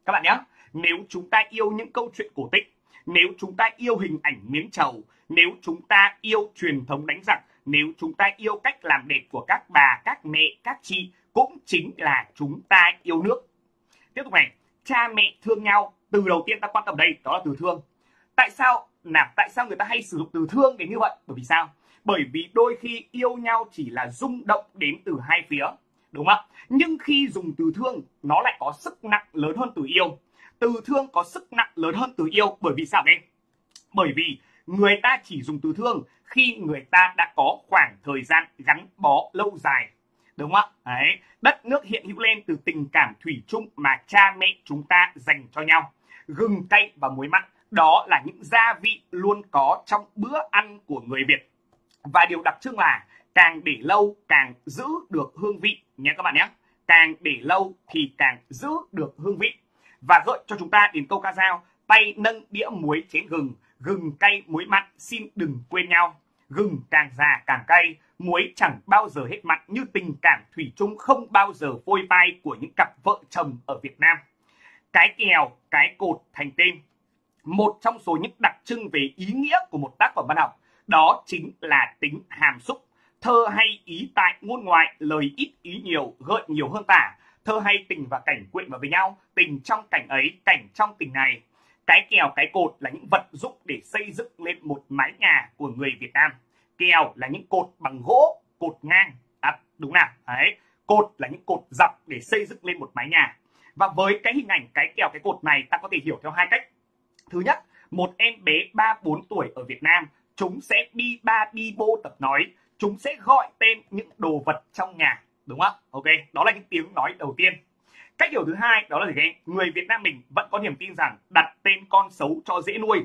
các bạn nhé. Nếu chúng ta yêu những câu chuyện cổ tích, nếu chúng ta yêu hình ảnh miếng trầu, nếu chúng ta yêu truyền thống đánh giặc, nếu chúng ta yêu cách làm đẹp của các bà, các mẹ, các chị, cũng chính là chúng ta yêu nước. Tiếp tục này, cha mẹ thương nhau, từ đầu tiên ta quan tâm đây đó là từ thương. Tại sao nào? Tại sao người ta hay sử dụng từ thương đến như vậy? Bởi vì sao? Bởi vì đôi khi yêu nhau chỉ là rung động đến từ hai phía, đúng không ạ? Nhưng khi dùng từ thương, nó lại có sức nặng lớn hơn từ yêu. Từ thương có sức nặng lớn hơn từ yêu bởi vì sao em? Bởi vì người ta chỉ dùng từ thương khi người ta đã có khoảng thời gian gắn bó lâu dài, đúng không ạ? Đấy, đất nước hiện hữu lên từ tình cảm thủy chung mà cha mẹ chúng ta dành cho nhau. Gừng, cay và muối mặn, đó là những gia vị luôn có trong bữa ăn của người Việt. Và điều đặc trưng là càng để lâu càng giữ được hương vị nhé các bạn nhé. Càng để lâu thì càng giữ được hương vị. Và gợi cho chúng ta đến câu ca dao: tay nâng đĩa muối chén gừng, gừng cay muối mặn xin đừng quên nhau. Gừng càng già càng cay, muối chẳng bao giờ hết mặn như tình cảm thủy chung không bao giờ phôi phai của những cặp vợ chồng ở Việt Nam. Cái kèo, cái cột thành tên. Một trong số những đặc trưng về ý nghĩa của một tác phẩm văn học đó chính là tính hàm xúc. Thơ hay ý tại ngôn ngoại, lời ít ý nhiều, gợi nhiều hơn tả. Thơ hay tình và cảnh quyện vào với nhau, tình trong cảnh ấy, cảnh trong tình này. Cái kèo, cái cột là những vật dụng để xây dựng lên một mái nhà của người Việt Nam. Kèo là những cột bằng gỗ, cột ngang, à, đúng nào? Đấy. Cột là những cột dọc để xây dựng lên một mái nhà. Và với cái hình ảnh cái kèo, cái cột này ta có thể hiểu theo hai cách. Thứ nhất, một em bé ba bốn tuổi ở Việt Nam, chúng sẽ đi ba bi bô tập nói, chúng sẽ gọi tên những đồ vật trong nhà, đúng không? Ok, đó là những tiếng nói đầu tiên. Cách hiểu thứ hai đó là gì em? Người Việt Nam mình vẫn có niềm tin rằng đặt tên con xấu cho dễ nuôi.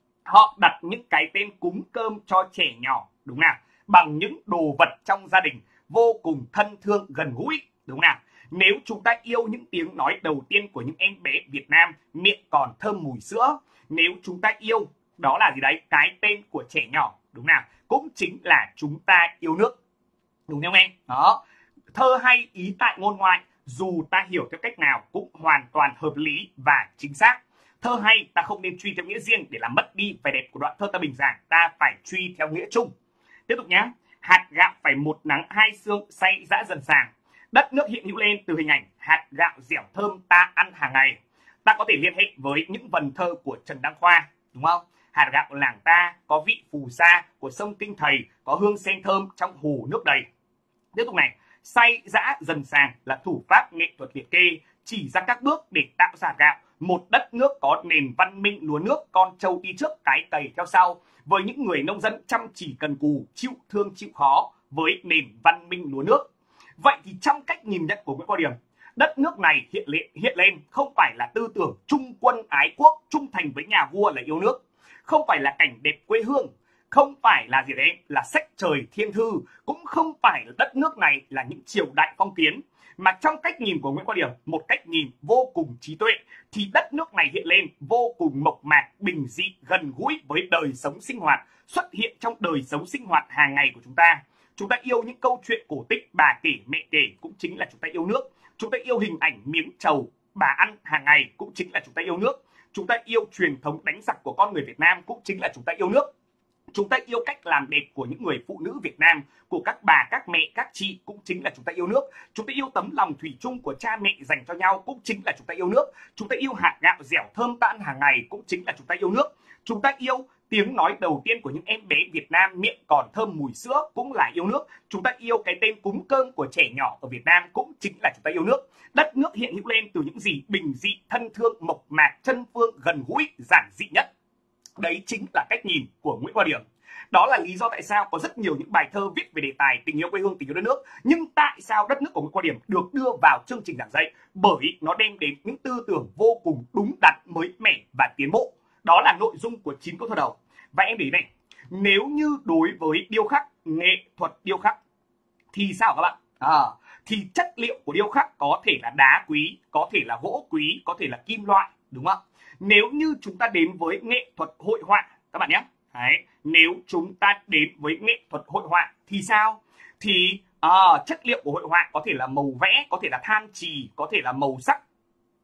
Họ đặt những cái tên cúng cơm cho trẻ nhỏ, đúng nào? Bằng những đồ vật trong gia đình vô cùng thân thương gần gũi, đúng nào? Nếu chúng ta yêu những tiếng nói đầu tiên của những em bé Việt Nam, miệng còn thơm mùi sữa. Nếu chúng ta yêu, đó là gì đấy? Cái tên của trẻ nhỏ, đúng nào? Cũng chính là chúng ta yêu nước, đúng không em? Đó. Thơ hay ý tại ngôn ngoại, dù ta hiểu theo cách nào cũng hoàn toàn hợp lý và chính xác. Thơ hay ta không nên truy theo nghĩa riêng để làm mất đi vẻ đẹp của đoạn thơ ta bình giảng, ta phải truy theo nghĩa chung. Tiếp tục nhé. Hạt gạo phải một nắng hai sương, say dã dần sàng. Đất nước hiện hữu lên từ hình ảnh hạt gạo dẻo thơm ta ăn hàng ngày. Ta có thể liên hệ với những vần thơ của Trần Đăng Khoa, đúng không? Hạt gạo làng ta có vị phù sa của sông Kinh Thầy, có hương sen thơm trong hồ nước đầy. Tiếp tục này, say dã dần sàng là thủ pháp nghệ thuật liệt kê, chỉ ra các bước để tạo ra hạt gạo. Một đất nước có nền văn minh lúa nước, con trâu đi trước cái cày theo sau, với những người nông dân chăm chỉ cần cù, chịu thương chịu khó với nền văn minh lúa nước. Vậy thì trong cách nhìn nhận của Nguyễn Quang Điểm, đất nước này hiện lên, hiện lên không phải là tư tưởng trung quân ái quốc, trung thành với nhà vua là yêu nước, không phải là cảnh đẹp quê hương, không phải là gì đấy là sách trời thiên thư, cũng không phải là đất nước này là những triều đại phong kiến, mà trong cách nhìn của Nguyễn Quang Điểm, một cách nhìn vô cùng trí tuệ, thì đất nước này hiện lên vô cùng mộc mạc, bình dị, gần gũi với đời sống sinh hoạt, xuất hiện trong đời sống sinh hoạt hàng ngày của chúng ta. Chúng ta yêu những câu chuyện cổ tích bà kể mẹ kể cũng chính là chúng ta yêu nước. Chúng ta yêu hình ảnh miếng trầu bà ăn hàng ngày cũng chính là chúng ta yêu nước. Chúng ta yêu truyền thống đánh giặc của con người Việt Nam cũng chính là chúng ta yêu nước. Chúng ta yêu cách làm đẹp của những người phụ nữ Việt Nam, của các bà, các mẹ, các chị cũng chính là chúng ta yêu nước. Chúng ta yêu tấm lòng thủy chung của cha mẹ dành cho nhau cũng chính là chúng ta yêu nước. Chúng ta yêu hạt gạo dẻo thơm ta ăn hàng ngày cũng chính là chúng ta yêu nước. Chúng ta yêu tiếng nói đầu tiên của những em bé Việt Nam, miệng còn thơm mùi sữa cũng là yêu nước. Chúng ta yêu cái tên cúng cơm của trẻ nhỏ ở Việt Nam cũng chính là chúng ta yêu nước. Đất nước hiện hữu lên từ những gì bình dị, thân thương, mộc mạc, chân phương, gần gũi, giản dị nhất. Đấy chính là cách nhìn của Nguyễn Quang Điểm. Đó là lý do tại sao có rất nhiều những bài thơ viết về đề tài tình yêu quê hương, tình yêu đất nước. Nhưng tại sao đất nước của Nguyễn Quang Điểm được đưa vào chương trình giảng dạy? Bởi nó đem đến những tư tưởng vô cùng đúng đắn, mới mẻ và tiến bộ. Đó là nội dung của chín câu thơ đầu. Và em để ý này, nếu như đối với điêu khắc, nghệ thuật điêu khắc thì sao các bạn? À, thì chất liệu của điêu khắc có thể là đá quý, có thể là gỗ quý, có thể là kim loại, đúng không? Nếu như chúng ta đến với nghệ thuật hội họa các bạn nhé, đấy, nếu chúng ta đến với nghệ thuật hội họa thì sao? Thì à, chất liệu của hội họa có thể là màu vẽ, có thể là than chì, có thể là màu sắc,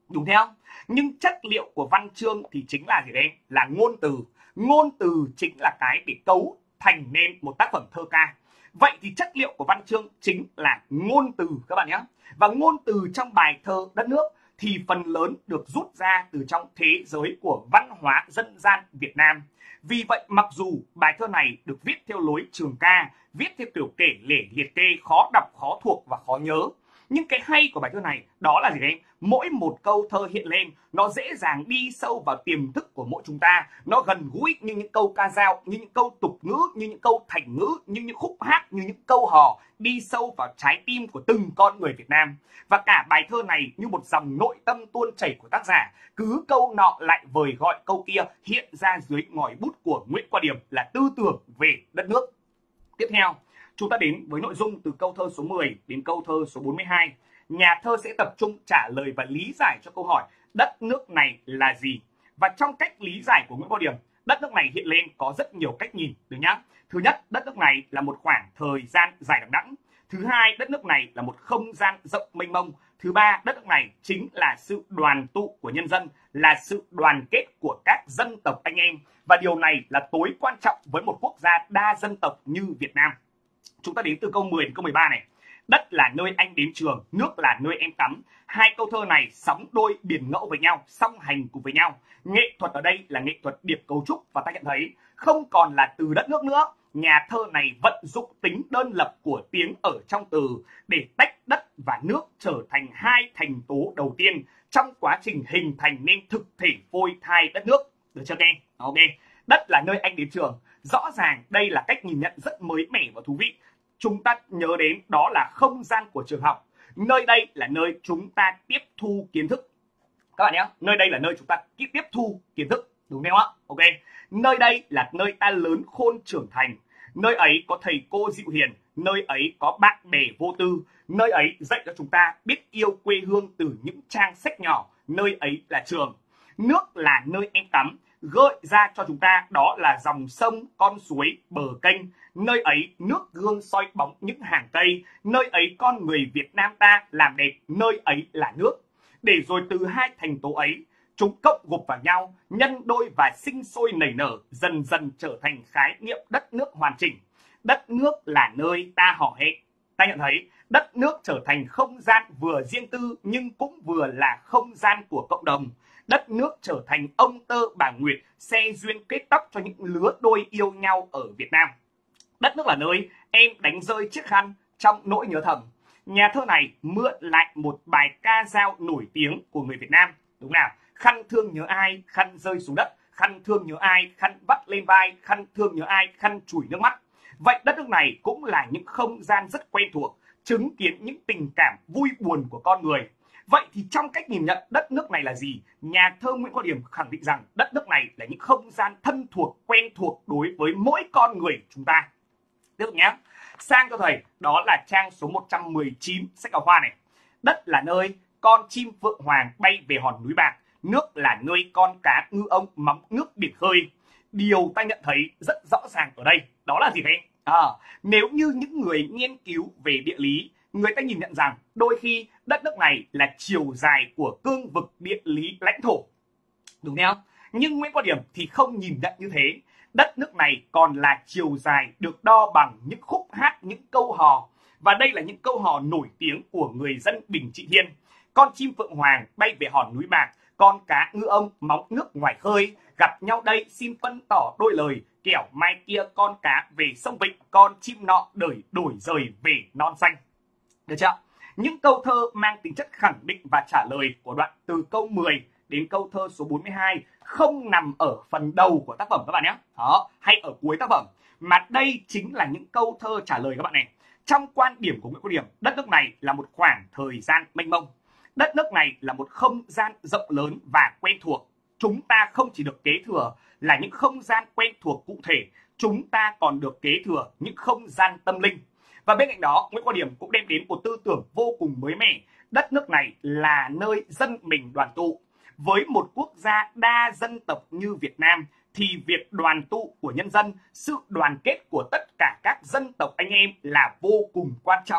đúng không? Nhưng chất liệu của văn chương thì chính là gì đấy? Là ngôn từ. Ngôn từ chính là cái để cấu thành nên một tác phẩm thơ ca. Vậy thì chất liệu của văn chương chính là ngôn từ các bạn nhé. Và ngôn từ trong bài thơ Đất Nước thì phần lớn được rút ra từ trong thế giới của văn hóa dân gian Việt Nam. Vì vậy mặc dù bài thơ này được viết theo lối trường ca, viết theo kiểu kể lể liệt kê, khó đọc, khó thuộc và khó nhớ, nhưng cái hay của bài thơ này đó là gì đấy? Mỗi một câu thơ hiện lên nó dễ dàng đi sâu vào tiềm thức của mỗi chúng ta. Nó gần gũi như những câu ca dao, như những câu tục ngữ, như những câu thành ngữ, như những khúc hát, như những câu hò, đi sâu vào trái tim của từng con người Việt Nam. Và cả bài thơ này như một dòng nội tâm tuôn chảy của tác giả, cứ câu nọ lại vời gọi câu kia, hiện ra dưới ngòi bút của Nguyễn Qua Điểm là tư tưởng về đất nước. Tiếp theo, chúng ta đến với nội dung từ câu thơ số mười đến câu thơ số bốn mươi hai. Nhà thơ sẽ tập trung trả lời và lý giải cho câu hỏi đất nước này là gì. Và trong cách lý giải của Nguyễn Qua Điểm, đất nước này hiện lên có rất nhiều cách nhìn, được nhá. Thứ nhất, đất nước này là một khoảng thời gian dài đằng đẵng. Thứ hai, đất nước này là một không gian rộng mênh mông. Thứ ba, đất nước này chính là sự đoàn tụ của nhân dân, là sự đoàn kết của các dân tộc anh em. Và điều này là tối quan trọng với một quốc gia đa dân tộc như Việt Nam. Chúng ta đến từ câu mười đến câu mười ba này. Đất là nơi anh đến trường, nước là nơi em tắm. Hai câu thơ này sóng đôi biển ngẫu với nhau, song hành cùng với nhau. Nghệ thuật ở đây là nghệ thuật điệp cấu trúc, và ta nhận thấy không còn là từ đất nước nữa. Nhà thơ này vận dụng tính đơn lập của tiếng ở trong từ để tách đất và nước trở thành hai thành tố đầu tiên trong quá trình hình thành nên thực thể phôi thai đất nước. Được chưa các em? Ok. Đất là nơi anh đến trường. Rõ ràng đây là cách nhìn nhận rất mới mẻ và thú vị. Chúng ta nhớ đến đó là không gian của trường học. Nơi đây là nơi chúng ta tiếp thu kiến thức. Các bạn nhé, nơi đây là nơi chúng ta tiếp thu kiến thức. Đúng không ạ? Ok. Nơi đây là nơi ta lớn khôn trưởng thành. Nơi ấy có thầy cô dịu hiền. Nơi ấy có bạn bè vô tư. Nơi ấy dạy cho chúng ta biết yêu quê hương từ những trang sách nhỏ. Nơi ấy là trường. Nước là nơi em tắm, gợi ra cho chúng ta đó là dòng sông, con suối, bờ kênh. Nơi ấy nước gương soi bóng những hàng cây. Nơi ấy con người Việt Nam ta làm đẹp. Nơi ấy là nước. Để rồi từ hai thành tố ấy, chúng cộng gộp vào nhau, nhân đôi và sinh sôi nảy nở, dần dần trở thành khái niệm đất nước hoàn chỉnh. Đất nước là nơi ta hò hẹn. Ta nhận thấy đất nước trở thành không gian vừa riêng tư nhưng cũng vừa là không gian của cộng đồng. Đất nước trở thành ông tơ bà nguyệt, xe duyên kết tóc cho những lứa đôi yêu nhau ở Việt Nam. Đất nước là nơi em đánh rơi chiếc khăn trong nỗi nhớ thầm. Nhà thơ này mượn lại một bài ca dao nổi tiếng của người Việt Nam. Đúng nào? Khăn thương nhớ ai, khăn rơi xuống đất. Khăn thương nhớ ai, khăn vắt lên vai. Khăn thương nhớ ai, khăn chùi nước mắt. Vậy đất nước này cũng là những không gian rất quen thuộc, chứng kiến những tình cảm vui buồn của con người. Vậy thì trong cách nhìn nhận đất nước này là gì? Nhà thơ Nguyễn Qua Điểm khẳng định rằng đất nước này là những không gian thân thuộc, quen thuộc đối với mỗi con người chúng ta. Tiếp tục nhé. Sang cho thầy, đó là trang số một trăm mười chín sách giáo khoa này. Đất là nơi con chim phượng hoàng bay về hòn núi bạc. Nước là nơi con cá ngư ông móng nước biển khơi. Điều ta nhận thấy rất rõ ràng ở đây, đó là gì vậy? À, nếu như những người nghiên cứu về địa lý, người ta nhìn nhận rằng đôi khi đất nước này là chiều dài của cương vực địa lý lãnh thổ. Đúng không? Nhưng Nguyễn Qua Điểm thì không nhìn nhận như thế. Đất nước này còn là chiều dài được đo bằng những khúc hát, những câu hò. Và đây là những câu hò nổi tiếng của người dân Bình Trị Thiên. Con chim phượng hoàng bay về hòn núi bạc, con cá ngư ông móng nước ngoài khơi. Gặp nhau đây xin phân tỏ đôi lời, kẻo mai kia con cá về sông Vịnh, con chim nọ đời đổi rời về non xanh. Được chưa? Những câu thơ mang tính chất khẳng định và trả lời của đoạn từ câu mười đến câu thơ số bốn mươi hai không nằm ở phần đầu của tác phẩm các bạn nhé. Đó, hay ở cuối tác phẩm. Mà đây chính là những câu thơ trả lời các bạn này. Trong quan điểm của Nguyễn Qua Điểm, đất nước này là một khoảng thời gian mênh mông. Đất nước này là một không gian rộng lớn và quen thuộc. Chúng ta không chỉ được kế thừa là những không gian quen thuộc cụ thể, chúng ta còn được kế thừa những không gian tâm linh. Và bên cạnh đó, Nguyễn Qua Điểm cũng đem đến một tư tưởng vô cùng mới mẻ. Đất nước này là nơi dân mình đoàn tụ. Với một quốc gia đa dân tộc như Việt Nam, thì việc đoàn tụ của nhân dân, sự đoàn kết của tất cả các dân tộc anh em là vô cùng quan trọng.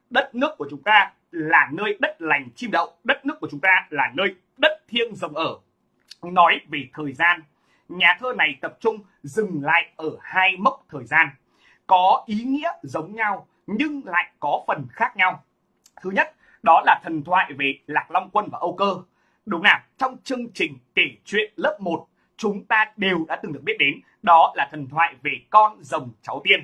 đất nước của chúng ta là nơi đất lành chim đậu, đất nước của chúng ta là nơi đất thiêng rồng ở. Nói về thời gian, nhà thơ này tập trung dừng lại ở hai mốc thời gian có ý nghĩa giống nhau nhưng lại có phần khác nhau. Thứ nhất, đó là thần thoại về Lạc Long Quân và Âu Cơ. Đúng nào, trong chương trình kể chuyện lớp một, chúng ta đều đã từng được biết đến, đó là thần thoại về con rồng cháu tiên.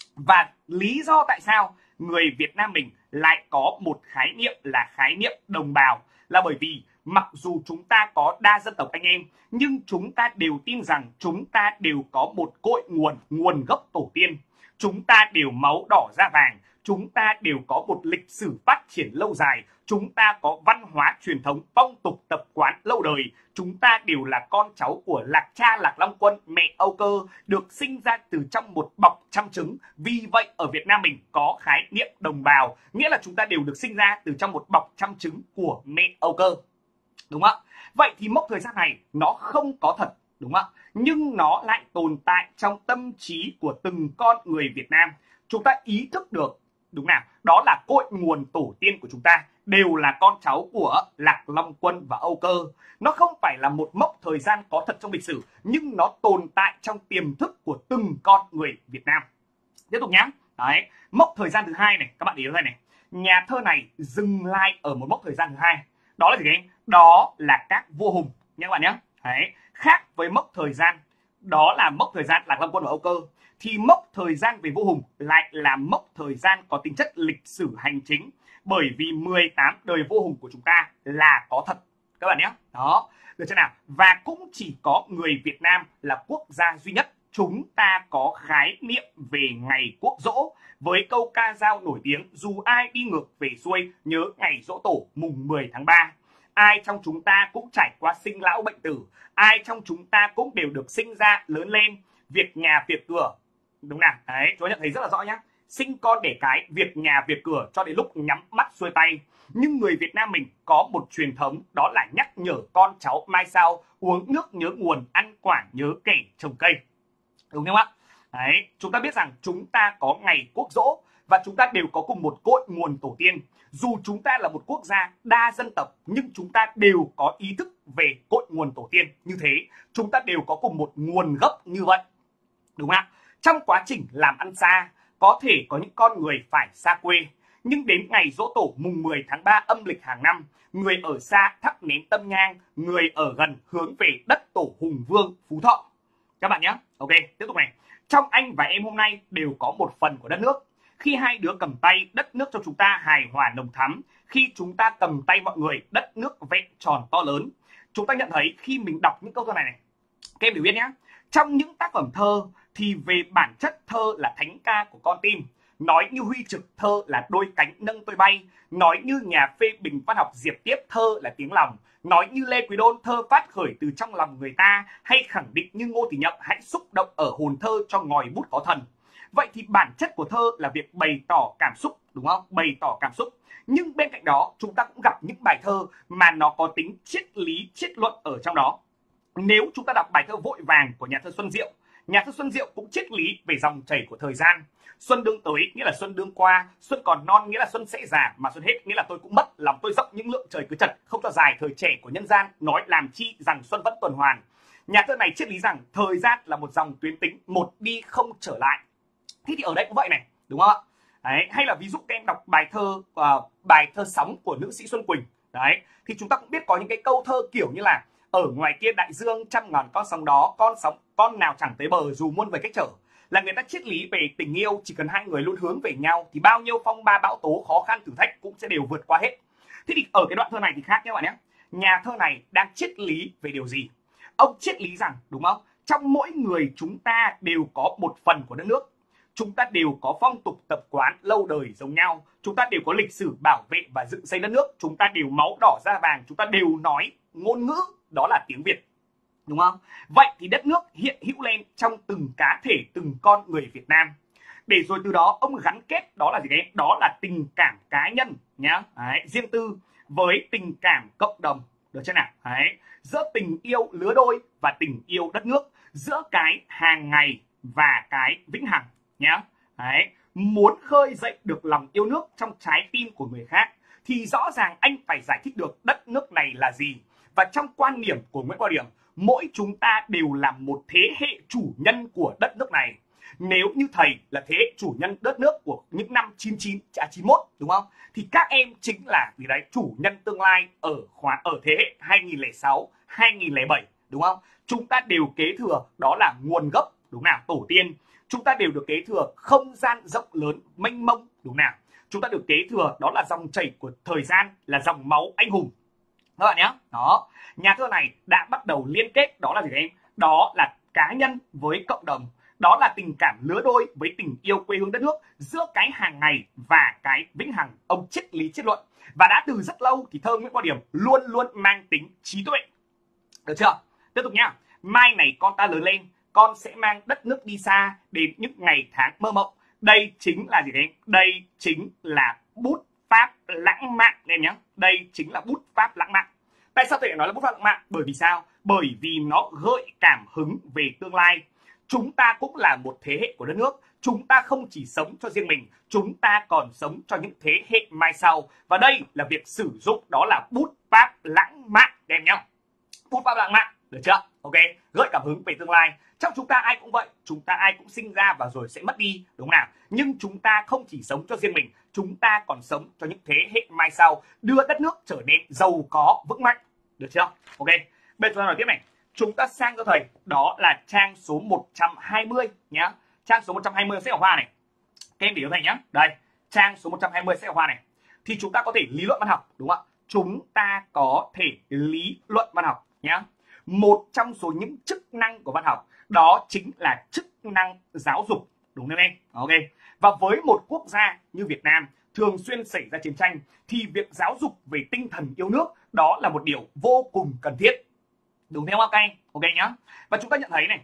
Và lý do tại sao người Việt Nam mình lại có một khái niệm là khái niệm đồng bào là bởi vì mặc dù chúng ta có đa dân tộc anh em, nhưng chúng ta đều tin rằng chúng ta đều có một cội nguồn, nguồn gốc tổ tiên. Chúng ta đều máu đỏ da vàng, chúng ta đều có một lịch sử phát triển lâu dài, chúng ta có văn hóa truyền thống, phong tục tập quán lâu đời. Chúng ta đều là con cháu của Lạc Cha Lạc Long Quân, mẹ Âu Cơ, được sinh ra từ trong một bọc trăm trứng. Vì vậy ở Việt Nam mình có khái niệm đồng bào, nghĩa là chúng ta đều được sinh ra từ trong một bọc trăm trứng của mẹ Âu Cơ. Đúng không ạ? Vậy thì mốc thời gian này nó không có thật, đúng không ạ? Nhưng nó lại tồn tại trong tâm trí của từng con người Việt Nam. Chúng ta ý thức được, đúng nào? Đó là cội nguồn tổ tiên của chúng ta đều là con cháu của Lạc Long Quân và Âu Cơ. Nó không phải là một mốc thời gian có thật trong lịch sử, nhưng nó tồn tại trong tiềm thức của từng con người Việt Nam. Tiếp tục nhá. Đấy, mốc thời gian thứ hai này, các bạn để ý đây này. Nhà thơ này dừng lại ở một mốc thời gian thứ hai. Đó là gì đấy? Đó là các vua hùng nha các bạn nhé. Đấy, khác với mốc thời gian đó là mốc thời gian Lạc Long Quân và Âu Cơ, thì mốc thời gian về vua hùng lại là mốc thời gian có tính chất lịch sử hành chính, bởi vì mười tám đời vua hùng của chúng ta là có thật các bạn nhé. Đó, được chưa nào? Và cũng chỉ có người Việt Nam là quốc gia duy nhất chúng ta có khái niệm về ngày quốc giỗ, với câu ca dao nổi tiếng dù ai đi ngược về xuôi nhớ ngày giỗ tổ mùng mười tháng ba. Ai trong chúng ta cũng trải qua sinh lão bệnh tử, ai trong chúng ta cũng đều được sinh ra lớn lên, việc nhà việc cửa, đúng nào? Đấy, chúng ta nhận thấy rất là rõ nhá. Sinh con đẻ cái, việc nhà việc cửa cho đến lúc nhắm mắt xuôi tay. Nhưng người Việt Nam mình có một truyền thống, đó là nhắc nhở con cháu mai sau uống nước nhớ nguồn, ăn quả nhớ kẻ trồng cây. Đúng không ạ? Đấy, chúng ta biết rằng chúng ta có ngày quốc giỗ và chúng ta đều có cùng một cội nguồn tổ tiên. Dù chúng ta là một quốc gia đa dân tộc nhưng chúng ta đều có ý thức về cội nguồn tổ tiên như thế. Chúng ta đều có cùng một nguồn gốc như vậy. Đúng không ạ? Trong quá trình làm ăn xa, có thể có những con người phải xa quê, nhưng đến ngày giỗ tổ mùng mười tháng ba âm lịch hàng năm, người ở xa thắp nén tâm nhang, người ở gần hướng về đất tổ hùng vương Phú Thọ. Các bạn nhé. Ok, tiếp tục này. Trong anh và em hôm nay đều có một phần của đất nước. Khi hai đứa cầm tay, đất nước cho chúng ta hài hòa nồng thắm. Khi chúng ta cầm tay mọi người, đất nước vẹn tròn to lớn. Chúng ta nhận thấy khi mình đọc những câu thơ này này, các em đều biết nhé. Trong những tác phẩm thơ thì về bản chất thơ là thánh ca của con tim. Nói như Huy Trực, thơ là đôi cánh nâng tôi bay. Nói như nhà phê bình văn học Diệp Tiếp, thơ là tiếng lòng. Nói như Lê Quý Đôn, thơ phát khởi từ trong lòng người ta. Hay khẳng định như Ngô Thì Nhậm, hãy xúc động ở hồn thơ cho ngòi bút có thần. Vậy thì bản chất của thơ là việc bày tỏ cảm xúc, đúng không? Bày tỏ cảm xúc. Nhưng bên cạnh đó chúng ta cũng gặp những bài thơ mà nó có tính triết lý, triết luận ở trong đó. Nếu chúng ta đọc bài thơ Vội Vàng của nhà thơ Xuân Diệu, nhà thơ Xuân Diệu cũng triết lý về dòng chảy của thời gian. Xuân đương tới nghĩa là xuân đương qua, xuân còn non nghĩa là xuân sẽ già, mà xuân hết nghĩa là tôi cũng mất, lòng tôi rộng những lượng trời cứ chật, không cho dài thời trẻ của nhân gian, nói làm chi rằng xuân vẫn tuần hoàn. Nhà thơ này triết lý rằng thời gian là một dòng tuyến tính, một đi không trở lại. Thế thì ở đây cũng vậy này, đúng không ạ? Đấy, hay là ví dụ các em đọc bài thơ uh, bài thơ Sóng của nữ sĩ Xuân Quỳnh, đấy, thì chúng ta cũng biết có những cái câu thơ kiểu như là ở ngoài kia đại dương trăm ngàn con sóng đó, con sóng con nào chẳng tới bờ dù muôn vời cách trở. Là người ta triết lý về tình yêu, chỉ cần hai người luôn hướng về nhau thì bao nhiêu phong ba bão tố, khó khăn thử thách cũng sẽ đều vượt qua hết. Thế thì ở cái đoạn thơ này thì khác nhé bạn nhé. Nhà thơ này đang triết lý về điều gì? Ông triết lý rằng, đúng không, trong mỗi người chúng ta đều có một phần của đất nước. Chúng ta đều có phong tục tập quán lâu đời giống nhau. Chúng ta đều có lịch sử bảo vệ và dựng xây đất nước. Chúng ta đều máu đỏ da vàng. Chúng ta đều nói ngôn ngữ, đó là tiếng Việt. Đúng không? Vậy thì đất nước hiện hữu lên trong từng cá thể, từng con người Việt Nam. Để rồi từ đó ông gắn kết, đó là gì đấy? Đó là tình cảm cá nhân nhá, đấy, riêng tư với tình cảm cộng đồng. Được chưa nào? Đấy, giữa tình yêu lứa đôi và tình yêu đất nước, giữa cái hàng ngày và cái vĩnh hằng nhá. Đấy, muốn khơi dậy được lòng yêu nước trong trái tim của người khác thì rõ ràng anh phải giải thích được đất nước này là gì. Và trong quan điểm của Nguyễn Quang Điểm, mỗi chúng ta đều là một thế hệ chủ nhân của đất nước này. Nếu như thầy là thế hệ chủ nhân đất nước của những năm chín chín, chín mốt, đúng không? Thì các em chính là gì đấy, chủ nhân tương lai ở khóa ở thế hệ hai nghìn lẻ sáu, hai nghìn lẻ bảy, đúng không? Chúng ta đều kế thừa đó là nguồn gốc, đúng nào, tổ tiên. Chúng ta đều được kế thừa không gian rộng lớn mênh mông, đúng nào? Chúng ta được kế thừa đó là dòng chảy của thời gian, là dòng máu anh hùng. Các bạn nhé. Đó, nhà thơ này đã bắt đầu liên kết đó là gì em? Đó là cá nhân với cộng đồng. Đó là tình cảm lứa đôi với tình yêu quê hương đất nước, giữa cái hàng ngày và cái vĩnh hằng. Ông triết lý triết luận. Và đã từ rất lâu thì thơ Nguyễn Quang Điểm luôn luôn mang tính trí tuệ. Được chưa? Tiếp tục nhá. Mai này con ta lớn lên, con sẽ mang đất nước đi xa đến những ngày tháng mơ mộng. Đây chính là gì đấy? Đây chính là bút pháp lãng mạn em nhé. Đây chính là bút pháp lãng mạn. Tại sao tôi lại nói là bút pháp lãng mạn? Bởi vì sao? Bởi vì nó gợi cảm hứng về tương lai. Chúng ta cũng là một thế hệ của đất nước. Chúng ta không chỉ sống cho riêng mình, chúng ta còn sống cho những thế hệ mai sau. Và đây là việc sử dụng đó là bút pháp lãng mạn em nhé. Bút pháp lãng mạn, được chưa? Ok, gợi cảm hứng về tương lai. Trong chúng ta ai cũng vậy, chúng ta ai cũng sinh ra và rồi sẽ mất đi, đúng không nào? Nhưng chúng ta không chỉ sống cho riêng mình, chúng ta còn sống cho những thế hệ mai sau, đưa đất nước trở nên giàu có, vững mạnh, được chưa? Ok, bây giờ chúng ta nói tiếp này, chúng ta sang cho thầy, đó là trang số một trăm hai mươi nhá. Trang số một trăm hai mươi sách giáo khoa này. Các em để cho thầy nhá. Đây, trang số một trăm hai mươi sách giáo khoa này. Thì chúng ta có thể lý luận văn học, đúng không ạ? Chúng ta có thể lý luận văn học nhá. Một trong số những chức năng của văn học đó chính là chức năng giáo dục, đúng không em? Ok. Và với một quốc gia như Việt Nam thường xuyên xảy ra chiến tranh thì việc giáo dục về tinh thần yêu nước đó là một điều vô cùng cần thiết, đúng không các em? Ok nhá. Và chúng ta nhận thấy này,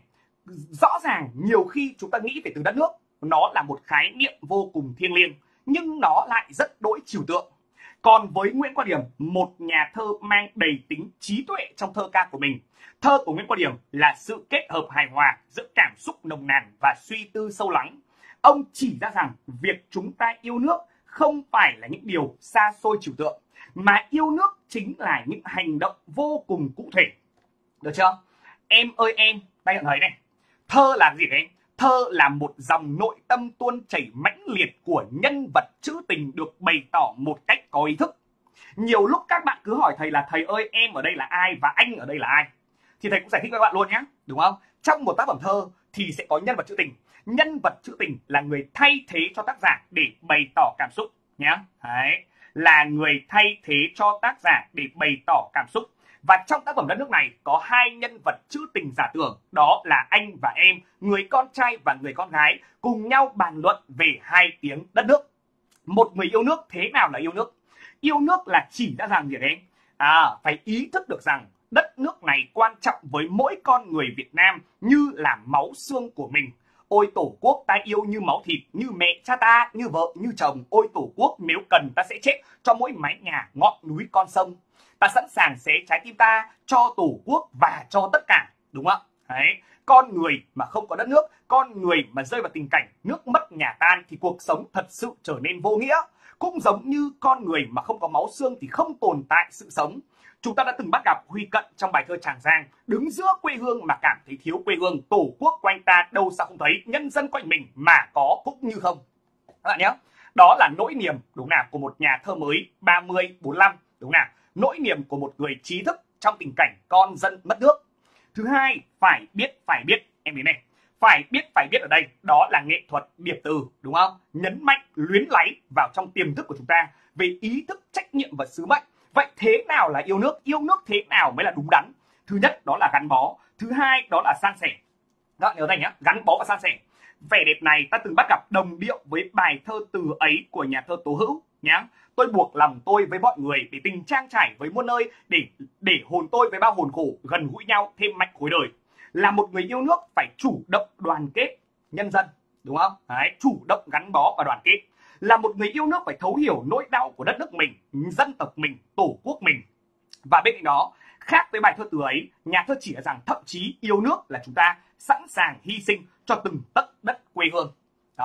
rõ ràng nhiều khi chúng ta nghĩ về từ đất nước nó là một khái niệm vô cùng thiêng liêng, nhưng nó lại rất đỗi trừu tượng. Còn với Nguyễn Quang Điểm, một nhà thơ mang đầy tính trí tuệ trong thơ ca của mình, thơ của Nguyễn Quang Điểm là sự kết hợp hài hòa giữa cảm xúc nồng nàn và suy tư sâu lắng. Ông chỉ ra rằng việc chúng ta yêu nước không phải là những điều xa xôi trừu tượng, mà yêu nước chính là những hành động vô cùng cụ thể. Được chưa? Em ơi em, ta nhận thấy này, thơ là gì đấy? Thơ là một dòng nội tâm tuôn chảy mãnh liệt của nhân vật trữ tình được bày tỏ một cách có ý thức. Nhiều lúc các bạn cứ hỏi thầy là thầy ơi em ở đây là ai và anh ở đây là ai, thì thầy cũng giải thích với các bạn luôn nhé, đúng không? Trong một tác phẩm thơ thì sẽ có nhân vật trữ tình. Nhân vật trữ tình là người thay thế cho tác giả để bày tỏ cảm xúc nhé. Đấy, là người thay thế cho tác giả để bày tỏ cảm xúc. Và trong tác phẩm đất nước này có hai nhân vật trữ tình giả tưởng, đó là anh và em, người con trai và người con gái, cùng nhau bàn luận về hai tiếng đất nước. Một người yêu nước thế nào là yêu nước? Yêu nước là chỉ ra rằng gì đấy? À, phải ý thức được rằng đất nước này quan trọng với mỗi con người Việt Nam như là máu xương của mình. Ôi tổ quốc ta yêu như máu thịt, như mẹ cha ta, như vợ, như chồng. Ôi tổ quốc nếu cần ta sẽ chết cho mỗi mái nhà, ngọn núi, con sông. Ta sẵn sàng xé trái tim ta cho tổ quốc và cho tất cả, đúng không ạ? Đấy, con người mà không có đất nước, con người mà rơi vào tình cảnh nước mất nhà tan thì cuộc sống thật sự trở nên vô nghĩa. Cũng giống như con người mà không có máu xương thì không tồn tại sự sống. Chúng ta đã từng bắt gặp Huy Cận trong bài thơ Tràng Giang, đứng giữa quê hương mà cảm thấy thiếu quê hương, tổ quốc quanh ta đâu sao không thấy, nhân dân quanh mình mà có cũng như không. Các bạn nhé, đó là nỗi niềm đúng nào của một nhà thơ mới ba mươi bốn mươi lăm, đúng nào, nỗi niềm của một người trí thức trong tình cảnh con dân mất nước. Thứ hai, phải biết phải biết, em đến này, phải biết phải biết ở đây đó là nghệ thuật điệp từ, đúng không? Nhấn mạnh luyến láy vào trong tiềm thức của chúng ta về ý thức, trách nhiệm và sứ mệnh. Vậy thế nào là yêu nước? Yêu nước thế nào mới là đúng đắn? Thứ nhất đó là gắn bó, thứ hai đó là san sẻ. Các bạn nhớ đây nhé, gắn bó và san sẻ. Vẻ đẹp này ta từng bắt gặp đồng điệu với bài thơ Từ ấy của nhà thơ Tố Hữu nhá. Tôi buộc lòng tôi với mọi người để tình trang trải với muôn nơi, để để hồn tôi với bao hồn khổ gần gũi nhau thêm mạnh khối đời. Là một người yêu nước phải chủ động đoàn kết nhân dân, đúng không? Đấy, chủ động gắn bó và đoàn kết. Là một người yêu nước phải thấu hiểu nỗi đau của đất nước mình, dân tộc mình, tổ quốc mình. Và bên cạnh đó, khác với bài thơ Từ ấy, nhà thơ chỉ ra rằng thậm chí yêu nước là chúng ta sẵn sàng hy sinh cho từng tấc đất quê hương. Đó,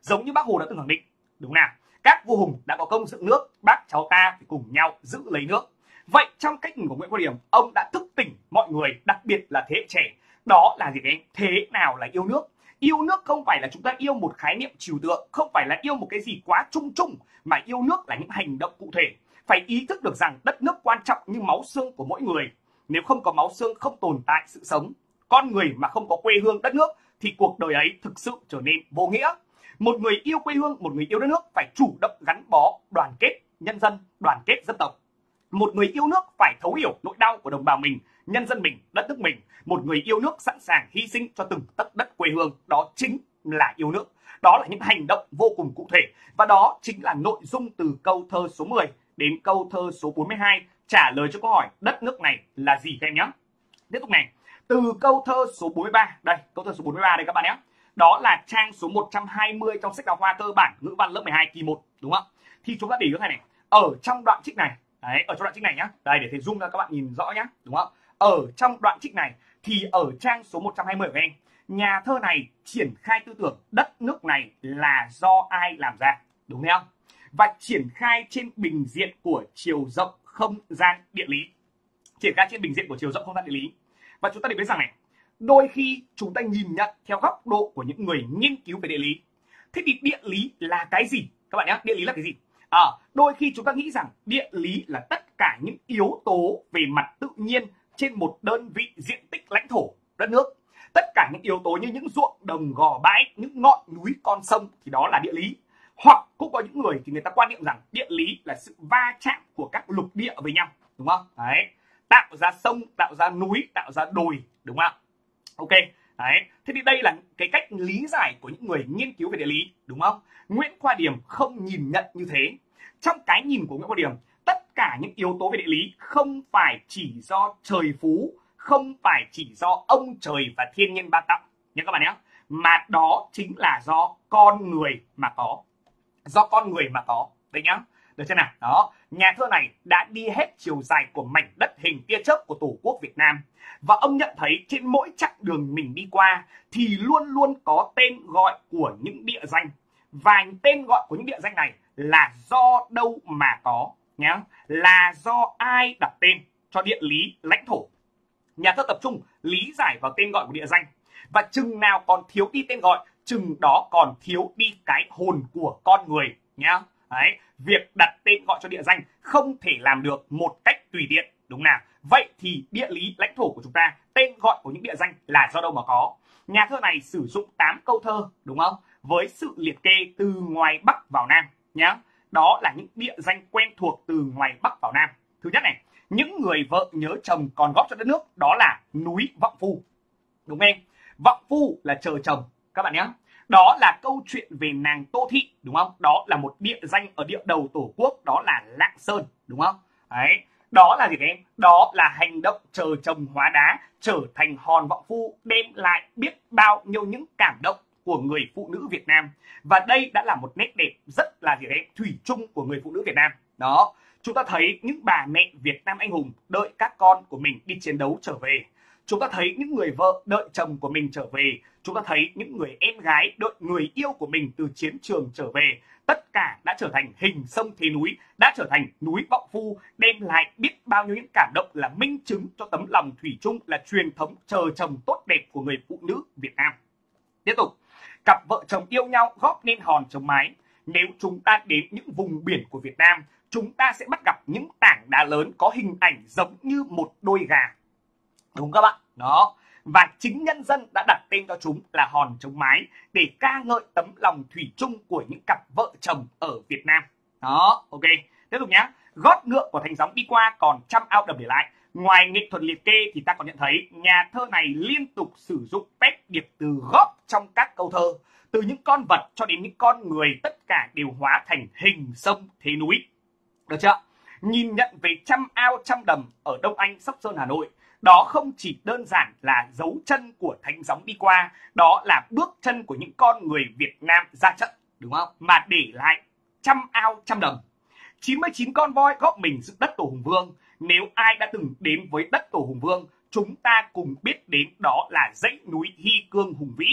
giống như Bác Hồ đã từng khẳng định, đúng nào? Các vua hùng đã có công dựng nước, bác cháu ta phải cùng nhau giữ lấy nước. Vậy trong cách nhìn của Nguyễn Quang Điểm, ông đã thức tỉnh mọi người, đặc biệt là thế hệ trẻ. Đó là gì đấy? Thế nào là yêu nước? Yêu nước không phải là chúng ta yêu một khái niệm trừu tượng, không phải là yêu một cái gì quá chung chung, mà yêu nước là những hành động cụ thể. Phải ý thức được rằng đất nước quan trọng như máu xương của mỗi người. Nếu không có máu xương không tồn tại sự sống. Con người mà không có quê hương đất nước thì cuộc đời ấy thực sự trở nên vô nghĩa. Một người yêu quê hương, một người yêu đất nước phải chủ động gắn bó, đoàn kết nhân dân, đoàn kết dân tộc. Một người yêu nước phải thấu hiểu nỗi đau của đồng bào mình, nhân dân mình, đất nước mình. Một người yêu nước sẵn sàng hy sinh cho từng tấc đất quê hương. Đó chính là yêu nước. Đó là những hành động vô cùng cụ thể. Và đó chính là nội dung từ câu thơ số mười đến câu thơ số bốn mươi hai trả lời cho câu hỏi đất nước này là gì các em nhé. Tiếp tục này, từ câu thơ số bốn mươi ba, đây, câu thơ số bốn mươi ba đây các bạn nhé. Đó là trang số một trăm hai mươi trong sách giáo khoa cơ bản ngữ văn lớp mười hai kỳ một, đúng không? Thì chúng ta để ý cái này, ở trong đoạn trích này, đấy, ở trong đoạn trích này nhá. Đây, để thầy zoom ra các bạn nhìn rõ nhá, đúng không? Ở trong đoạn trích này thì ở trang số một trăm hai mươi của em, nhà thơ này triển khai tư tưởng đất nước này là do ai làm ra, đúng không? Và triển khai trên bình diện của chiều rộng không gian địa lý. Triển khai trên bình diện của chiều rộng không gian địa lý. Và chúng ta để biết rằng này, đôi khi chúng ta nhìn nhận theo góc độ của những người nghiên cứu về địa lý. Thế thì địa lý là cái gì? Các bạn nhé, địa lý là cái gì? À, đôi khi chúng ta nghĩ rằng địa lý là tất cả những yếu tố về mặt tự nhiên trên một đơn vị diện tích lãnh thổ đất nước. Tất cả những yếu tố như những ruộng đồng, gò bãi, những ngọn núi, con sông thì đó là địa lý. Hoặc cũng có những người thì người ta quan niệm rằng địa lý là sự va chạm của các lục địa với nhau, đúng không? Đấy, tạo ra sông, tạo ra núi, tạo ra đồi, đúng không? Ok, đấy. Thế thì đây là cái cách lý giải của những người nghiên cứu về địa lý, đúng không? Nguyễn Khoa Điềm không nhìn nhận như thế. Trong cái nhìn của Nguyễn Khoa Điềm, tất cả những yếu tố về địa lý không phải chỉ do trời phú, không phải chỉ do ông trời và thiên nhiên ban tặng nhé các bạn nhé, mà đó chính là do con người mà có. Do con người mà có, đấy nhá. Được chưa nào? Đó, nhà thơ này đã đi hết chiều dài của mảnh đất hình tia chớp của Tổ quốc Việt Nam. Và ông nhận thấy trên mỗi chặng đường mình đi qua thì luôn luôn có tên gọi của những địa danh. Và tên gọi của những địa danh này là do đâu mà có nhá, là do ai đặt tên cho địa lý lãnh thổ. Nhà thơ tập trung lý giải vào tên gọi của địa danh. Và chừng nào còn thiếu đi tên gọi, chừng đó còn thiếu đi cái hồn của con người nhá. Đấy, việc đặt tên gọi cho địa danh không thể làm được một cách tùy tiện, đúng nào? Vậy thì địa lý lãnh thổ của chúng ta, tên gọi của những địa danh là do đâu mà có? Nhà thơ này sử dụng tám câu thơ, đúng không? Với sự liệt kê từ ngoài Bắc vào Nam nhá. Đó là những địa danh quen thuộc từ ngoài Bắc vào Nam. Thứ nhất này, những người vợ nhớ chồng còn góp cho đất nước, đó là núi Vọng Phu. Đúng không em? Vọng Phu là chờ chồng các bạn nhé. Đó là câu chuyện về nàng Tô Thị, đúng không? Đó là một địa danh ở địa đầu Tổ quốc, đó là Lạng Sơn, đúng không? Đấy, đó là gì các em? Đó là hành động chờ chồng hóa đá trở thành hòn Vọng Phu, đem lại biết bao nhiêu những cảm động của người phụ nữ Việt Nam. Và đây đã là một nét đẹp rất là gì đấy, thủy chung của người phụ nữ Việt Nam. Đó, chúng ta thấy những bà mẹ Việt Nam anh hùng đợi các con của mình đi chiến đấu trở về. Chúng ta thấy những người vợ đợi chồng của mình trở về. Chúng ta thấy những người em gái đợi người yêu của mình từ chiến trường trở về. Tất cả đã trở thành hình sông thế núi, đã trở thành núi Vọng Phu, đem lại biết bao nhiêu những cảm động, là minh chứng cho tấm lòng thủy chung, là truyền thống chờ chồng tốt đẹp của người phụ nữ Việt Nam. Tiếp tục, cặp vợ chồng yêu nhau góp nên hòn chống mái. Nếu chúng ta đến những vùng biển của Việt Nam, chúng ta sẽ bắt gặp những tảng đá lớn có hình ảnh giống như một đôi gà. Đúng các bạn, đó. Và chính nhân dân đã đặt tên cho chúng là hòn chống mái để ca ngợi tấm lòng thủy chung của những cặp vợ chồng ở Việt Nam. Đó, ok. Tiếp tục nhé. Gót ngựa của thành gióng đi qua còn trăm ao đầm để lại. Ngoài nghệ thuật liệt kê thì ta còn nhận thấy nhà thơ này liên tục sử dụng phép điệp từ góp trong các câu thơ. Từ những con vật cho đến những con người, tất cả đều hóa thành hình sông thế núi. Được chưa? Nhìn nhận về trăm ao trăm đầm ở Đông Anh, Sóc Sơn, Hà Nội, đó không chỉ đơn giản là dấu chân của thánh gióng đi qua, đó là bước chân của những con người Việt Nam ra trận, đúng không? Mà để lại trăm ao trăm đầm. chín mươi chín con voi góp mình dựng đất Tổ Hùng Vương. Nếu ai đã từng đến với đất Tổ Hùng Vương, chúng ta cùng biết đến đó là dãy núi Hy Cương hùng vĩ.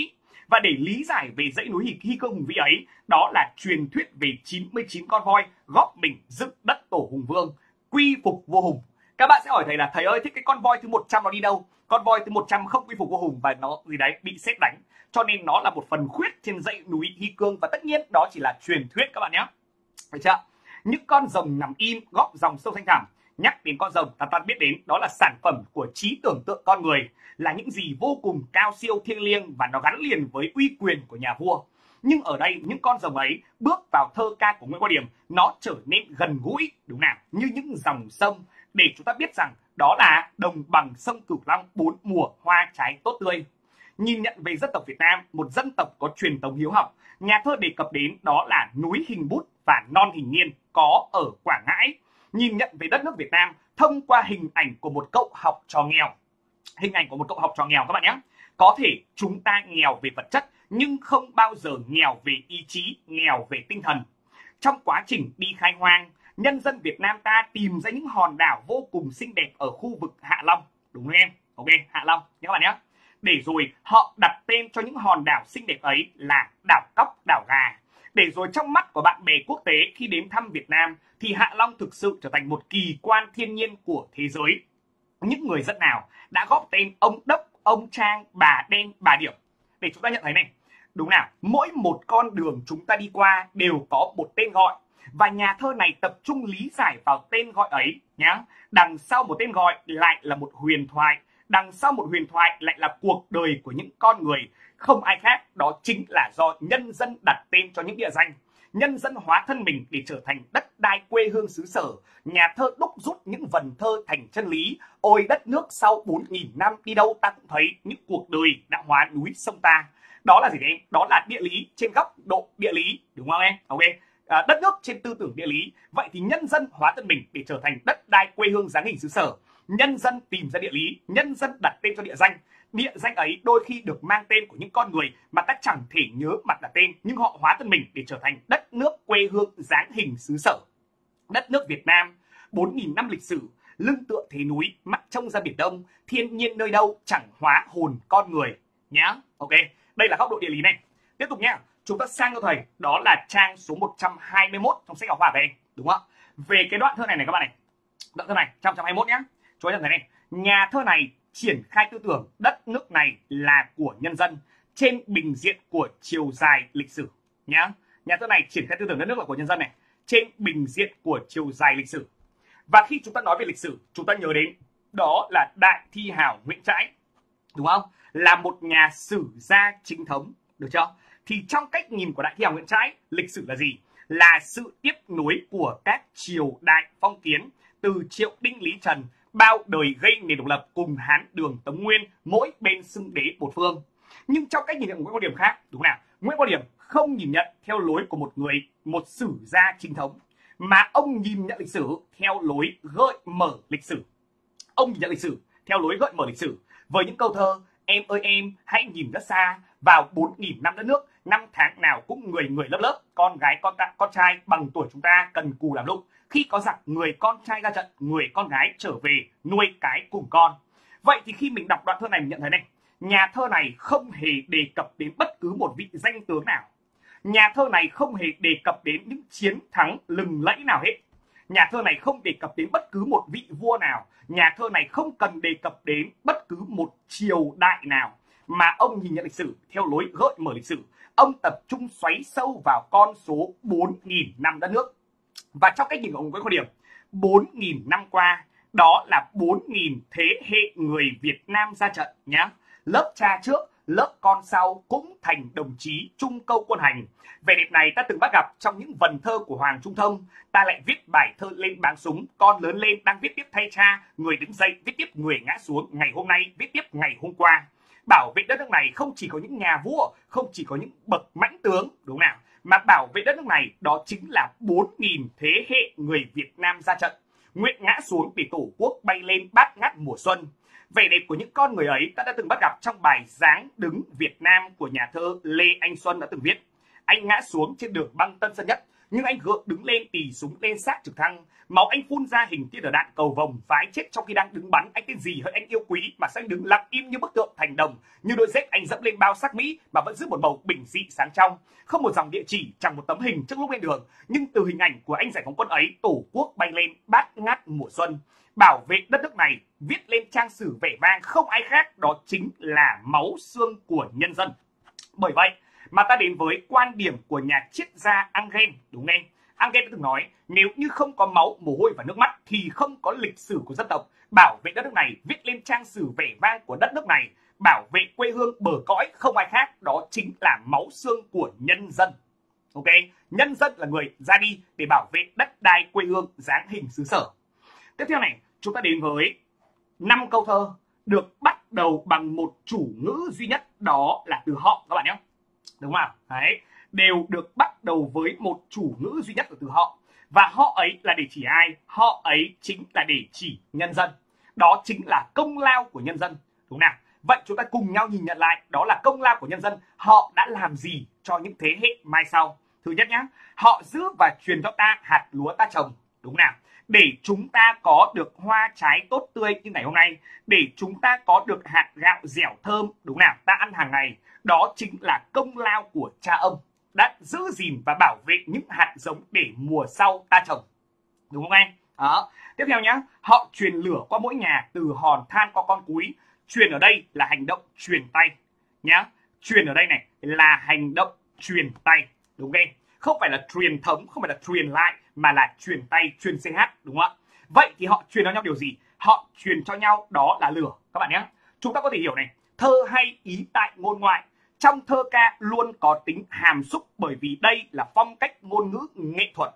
Và để lý giải về dãy núi Hy, Hy Cương hùng vĩ ấy, đó là truyền thuyết về chín mươi chín con voi góp mình dựng đất tổ hùng vương, quy phục vua hùng. Các bạn sẽ hỏi thầy là thầy ơi, thế cái con voi thứ một trăm nó đi đâu? Con voi thứ một trăm không quy phục vua hùng và nó gì đấy bị sét đánh, cho nên nó là một phần khuyết trên dãy núi Hy Cương, và tất nhiên đó chỉ là truyền thuyết các bạn nhé. Được chưa? Những con rồng nằm im góp dòng sông xanh thẳm. Nhắc đến con rồng, ta ta biết đến đó là sản phẩm của trí tưởng tượng con người, là những gì vô cùng cao siêu thiêng liêng và nó gắn liền với uy quyền của nhà vua. Nhưng ở đây những con rồng ấy bước vào thơ ca của Nguyễn Quang Điểm, nó trở nên gần gũi, đúng nào, như những dòng sông, để chúng ta biết rằng đó là đồng bằng sông Cửu Long, bốn mùa hoa trái tốt tươi. Nhìn nhận về dân tộc Việt Nam, một dân tộc có truyền thống hiếu học, nhà thơ đề cập đến đó là núi hình bút và non hình niên có ở Quảng Ngãi. Nhìn nhận về đất nước Việt Nam thông qua hình ảnh của một cậu học trò nghèo. Hình ảnh của một cậu học trò nghèo các bạn nhé. Có thể chúng ta nghèo về vật chất nhưng không bao giờ nghèo về ý chí, nghèo về tinh thần. Trong quá trình đi khai hoang, nhân dân Việt Nam ta tìm ra những hòn đảo vô cùng xinh đẹp ở khu vực Hạ Long. Đúng không em? Ok, Hạ Long nhé các bạn nhé. Để rồi họ đặt tên cho những hòn đảo xinh đẹp ấy là đảo Cóc, đảo Gà. Để rồi trong mắt của bạn bè quốc tế khi đến thăm Việt Nam thì Hạ Long thực sự trở thành một kỳ quan thiên nhiên của thế giới. Những người dân nào đã góp tên ông Đốc, ông Trang, bà Đen, bà Điểm, để chúng ta nhận thấy này, đúng nào, mỗi một con đường chúng ta đi qua đều có một tên gọi, và nhà thơ này tập trung lý giải vào tên gọi ấy nhá. Đằng sau một tên gọi lại là một huyền thoại, đằng sau một huyền thoại lại là cuộc đời của những con người, không ai khác, đó chính là do nhân dân đặt tên cho những địa danh. Nhân dân hóa thân mình để trở thành đất đai quê hương xứ sở. Nhà thơ đúc rút những vần thơ thành chân lý. Ôi đất nước sau bốn nghìn năm, đi đâu ta cũng thấy những cuộc đời đã hóa núi sông ta. Đó là gì đấy em? Đó là địa lý trên góc độ địa lý, đúng không em? Ok. À, đất nước trên tư tưởng địa lý. Vậy thì nhân dân hóa thân mình để trở thành đất đai quê hương dáng hình xứ sở. Nhân dân tìm ra địa lý, nhân dân đặt tên cho địa danh. Địa danh ấy đôi khi được mang tên của những con người mà ta chẳng thể nhớ mặt đặt tên, nhưng họ hóa thân mình để trở thành đất nước quê hương dáng hình xứ sở. Đất nước Việt Nam, bốn nghìn năm lịch sử, lưng tựa thế núi, mắt trông ra biển Đông, thiên nhiên nơi đâu chẳng hóa hồn con người nhá. Ok, đây là góc độ địa lý này. Tiếp tục nhá, chúng ta sang cho thầy, đó là trang số một trăm hai mươi mốt trong sách giáo khoa về, đúng không? Về cái đoạn thơ này này các bạn này, đoạn thơ này trang một trăm hai mươi mốt nhá. Chúng ta nhận thấy này, nhà thơ này triển khai tư tưởng đất nước này là của nhân dân trên bình diện của chiều dài lịch sử nhá. Nhà thơ này triển khai tư tưởng đất nước là của nhân dân này trên bình diện của chiều dài lịch sử. Và khi chúng ta nói về lịch sử, chúng ta nhớ đến đó là Đại Thi Hảo Nguyễn Trãi, đúng không? Là một nhà sử gia chính thống, được chưa? Thì trong cách nhìn của Đại Thi Hảo Nguyễn Trãi, lịch sử là gì? Là sự tiếp nối của các triều đại phong kiến, từ Triệu Đinh Lý Trần bao đời gây nền độc lập cùng Hán Đường Tống Nguyên, mỗi bên xưng đế một phương. Nhưng trong cách nhìn nhận của Nguyễn Quang Điểm khác, đúng nào? Nguyễn Quang Điểm không nhìn nhận theo lối của một người, một sử gia chính thống, mà ông nhìn nhận lịch sử theo lối gợi mở lịch sử. Ông nhìn nhận lịch sử theo lối gợi mở lịch sử với những câu thơ: em ơi em hãy nhìn rất xa, vào bốn nghìn năm đất nước, năm tháng nào cũng người người lớp lớp, con gái con ta, con trai bằng tuổi chúng ta cần cù làm lụng, khi có giặc người con trai ra trận, người con gái trở về nuôi cái cùng con. Vậy thì khi mình đọc đoạn thơ này mình nhận thấy này, nhà thơ này không hề đề cập đến bất cứ một vị danh tướng nào. Nhà thơ này không hề đề cập đến những chiến thắng lừng lẫy nào hết. Nhà thơ này không đề cập đến bất cứ một vị vua nào. Nhà thơ này không cần đề cập đến bất cứ một triều đại nào, mà ông nhìn nhận lịch sử theo lối gợi mở lịch sử. Ông tập trung xoáy sâu vào con số bốn nghìn năm đất nước. Và trong cách nhìn của ông Nguyễn Quang Điểm, bốn nghìn năm qua, đó là bốn nghìn thế hệ người Việt Nam ra trận nhá. Lớp cha trước, lớp con sau cũng thành đồng chí trung câu quân hành. Vẻ đẹp này ta từng bắt gặp trong những vần thơ của Hoàng Trung Thông. Ta lại viết bài thơ lên báng súng, con lớn lên đang viết tiếp thay cha, người đứng dậy viết tiếp người ngã xuống, ngày hôm nay viết tiếp ngày hôm qua. Bảo vệ đất nước này không chỉ có những nhà vua, không chỉ có những bậc mãnh tướng, đúng nào, mà bảo vệ đất nước này đó chính là bốn nghìn thế hệ người Việt Nam ra trận, nguyện ngã xuống để tổ quốc bay lên bát ngát mùa xuân. Vẻ đẹp của những con người ấy ta đã từng bắt gặp trong bài Dáng đứng Việt Nam của nhà thơ Lê Anh Xuân đã từng viết. Anh ngã xuống trên đường băng Tân Sơn Nhất, nhưng anh gượng đứng lên tì súng lên xác trực thăng. Máu anh phun ra hình tia lửa đạn cầu vồng và anh chết trong khi đang đứng bắn. Anh tên gì hỡi anh yêu quý mà sao anh đứng lặng im như bức tượng thành đồng, như đôi dép anh dẫm lên bao sắc Mỹ mà vẫn giữ một màu bình dị sáng trong. Không một dòng địa chỉ, chẳng một tấm hình trước lúc lên đường, nhưng từ hình ảnh của anh giải phóng quân ấy, tổ quốc bay lên bát ngát mùa xuân. Bảo vệ đất nước này, viết lên trang sử vẻ vang không ai khác, đó chính là máu xương của nhân dân. Bởi vậy mà ta đến với quan điểm của nhà triết gia Engel, đúng không em? Engel đã từng nói, nếu như không có máu, mồ hôi và nước mắt thì không có lịch sử của dân tộc. Bảo vệ đất nước này, viết lên trang sử vẻ vang của đất nước này, bảo vệ quê hương bờ cõi không ai khác, đó chính là máu xương của nhân dân. Ok, nhân dân là người ra đi để bảo vệ đất đai quê hương, dáng hình xứ sở. Tiếp theo này, chúng ta đến với năm câu thơ được bắt đầu bằng một chủ ngữ duy nhất, đó là từ họ các bạn nhé. Đúng không? Đấy, đều được bắt đầu với một chủ ngữ duy nhất là từ họ. Và họ ấy là để chỉ ai? Họ ấy chính là để chỉ nhân dân. Đó chính là công lao của nhân dân. Đúng nào? Vậy chúng ta cùng nhau nhìn nhận lại, đó là công lao của nhân dân. Họ đã làm gì cho những thế hệ mai sau? Thứ nhất nhé, họ giữ và truyền cho ta hạt lúa ta trồng. Đúng nào? Để chúng ta có được hoa trái tốt tươi như ngày hôm nay, để chúng ta có được hạt gạo dẻo thơm, đúng nào, ta ăn hàng ngày. Đó chính là công lao của cha ông đã giữ gìn và bảo vệ những hạt giống để mùa sau ta trồng. Đúng không em? Đó. Tiếp theo nhá, họ truyền lửa qua mỗi nhà, từ hòn than qua con cúi. Truyền ở đây là hành động truyền tay nhá. Truyền ở đây này là hành động truyền tay, đúng không em? Không phải là truyền thống, không phải là truyền lại, mà là truyền tay, truyền xê hát, đúng không ạ? Vậy thì họ truyền cho nhau điều gì? Họ truyền cho nhau đó là lửa các bạn nhé. Chúng ta có thể hiểu này, thơ hay ý tại ngôn ngoại. Trong thơ ca luôn có tính hàm xúc, bởi vì đây là phong cách ngôn ngữ nghệ thuật.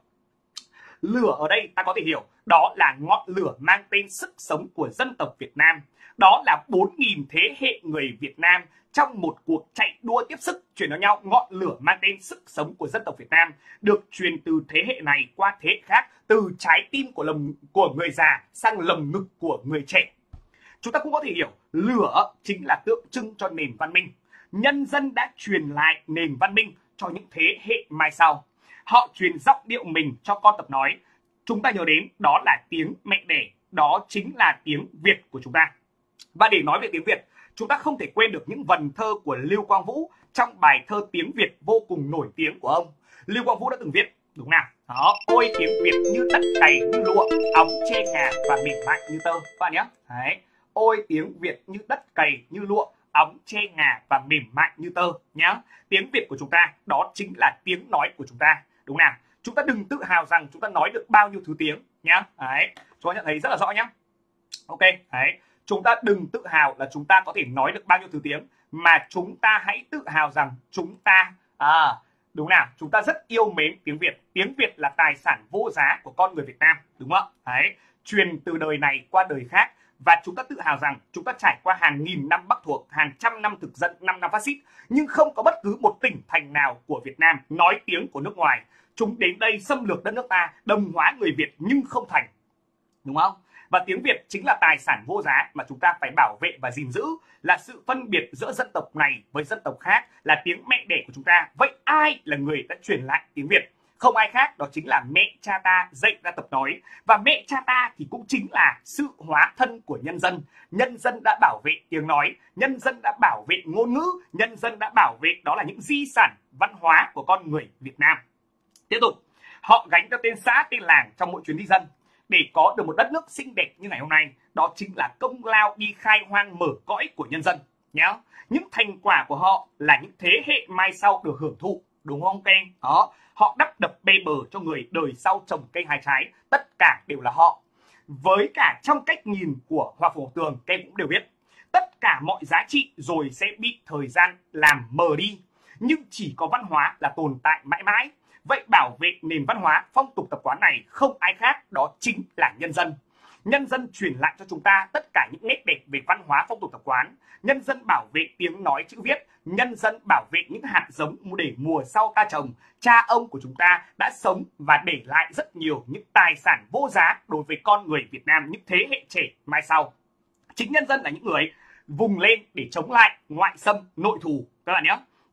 Lửa ở đây ta có thể hiểu đó là ngọn lửa mang tên sức sống của dân tộc Việt Nam. Đó là bốn nghìn thế hệ người Việt Nam trong một cuộc chạy đua tiếp sức truyền cho nhau ngọn lửa mang tên sức sống của dân tộc Việt Nam, được truyền từ thế hệ này qua thế hệ khác, từ trái tim của lồng của người già sang lồng ngực của người trẻ. Chúng ta cũng có thể hiểu lửa chính là tượng trưng cho nền văn minh. Nhân dân đã truyền lại nền văn minh cho những thế hệ mai sau. Họ truyền giọng điệu mình cho con tập nói. Chúng ta nhớ đến đó là tiếng mẹ đẻ, đó chính là tiếng Việt của chúng ta. Và để nói về tiếng Việt, chúng ta không thể quên được những vần thơ của Lưu Quang Vũ trong bài thơ Tiếng Việt vô cùng nổi tiếng của ông. Lưu Quang Vũ đã từng viết, đúng nào? Đó, ôi tiếng Việt như đất cày như lụa, óng chê ngà và mềm mại như tơ. Các bạn nhé. Đấy, ôi tiếng Việt như đất cày như lụa, óng chê ngà và mềm mại như tơ nhá. Tiếng Việt của chúng ta đó chính là tiếng nói của chúng ta, đúng nào? Chúng ta đừng tự hào rằng chúng ta nói được bao nhiêu thứ tiếng nhá. Đấy, chúng ta nhận thấy rất là rõ nhá. Ok, đấy, chúng ta đừng tự hào là chúng ta có thể nói được bao nhiêu thứ tiếng, mà chúng ta hãy tự hào rằng chúng ta à, đúng nào, chúng ta rất yêu mến tiếng Việt. Tiếng Việt là tài sản vô giá của con người Việt Nam, đúng không? Đấy, truyền từ đời này qua đời khác. Và chúng ta tự hào rằng chúng ta trải qua hàng nghìn năm Bắc thuộc, hàng trăm năm thực dân, năm năm phát xít, nhưng không có bất cứ một tỉnh thành nào của Việt Nam nói tiếng của nước ngoài. Chúng đến đây xâm lược đất nước ta, đồng hóa người Việt nhưng không thành. Đúng không? Và tiếng Việt chính là tài sản vô giá mà chúng ta phải bảo vệ và gìn giữ, là sự phân biệt giữa dân tộc này với dân tộc khác, là tiếng mẹ đẻ của chúng ta. Vậy ai là người đã truyền lại tiếng Việt? Không ai khác, đó chính là mẹ cha ta dạy ra tập nói. Và mẹ cha ta thì cũng chính là sự hóa thân của nhân dân. Nhân dân đã bảo vệ tiếng nói, nhân dân đã bảo vệ ngôn ngữ, nhân dân đã bảo vệ đó là những di sản văn hóa của con người Việt Nam. Tiếp tục, họ gánh cho tên xã, tên làng trong mỗi chuyến đi dân. Để có được một đất nước xinh đẹp như ngày hôm nay, đó chính là công lao đi khai hoang mở cõi của nhân dân nhé. Những thành quả của họ là những thế hệ mai sau được hưởng thụ, đúng không các em? Đó, họ đắp đập bê bờ cho người đời sau trồng cây hái trái, tất cả đều là họ. Với cả trong cách nhìn của Hoa Phù Tường, các em cũng đều biết, tất cả mọi giá trị rồi sẽ bị thời gian làm mờ đi, nhưng chỉ có văn hóa là tồn tại mãi mãi. Vậy bảo vệ nền văn hóa, phong tục tập quán này không ai khác, đó chính là nhân dân. Nhân dân truyền lại cho chúng ta tất cả những nét đẹp về văn hóa, phong tục tập quán. Nhân dân bảo vệ tiếng nói chữ viết. Nhân dân bảo vệ những hạt giống để mùa sau ta trồng. Cha ông của chúng ta đã sống và để lại rất nhiều những tài sản vô giá đối với con người Việt Nam, những thế hệ trẻ mai sau. Chính nhân dân là những người vùng lên để chống lại ngoại xâm, nội thù các bạn nhé.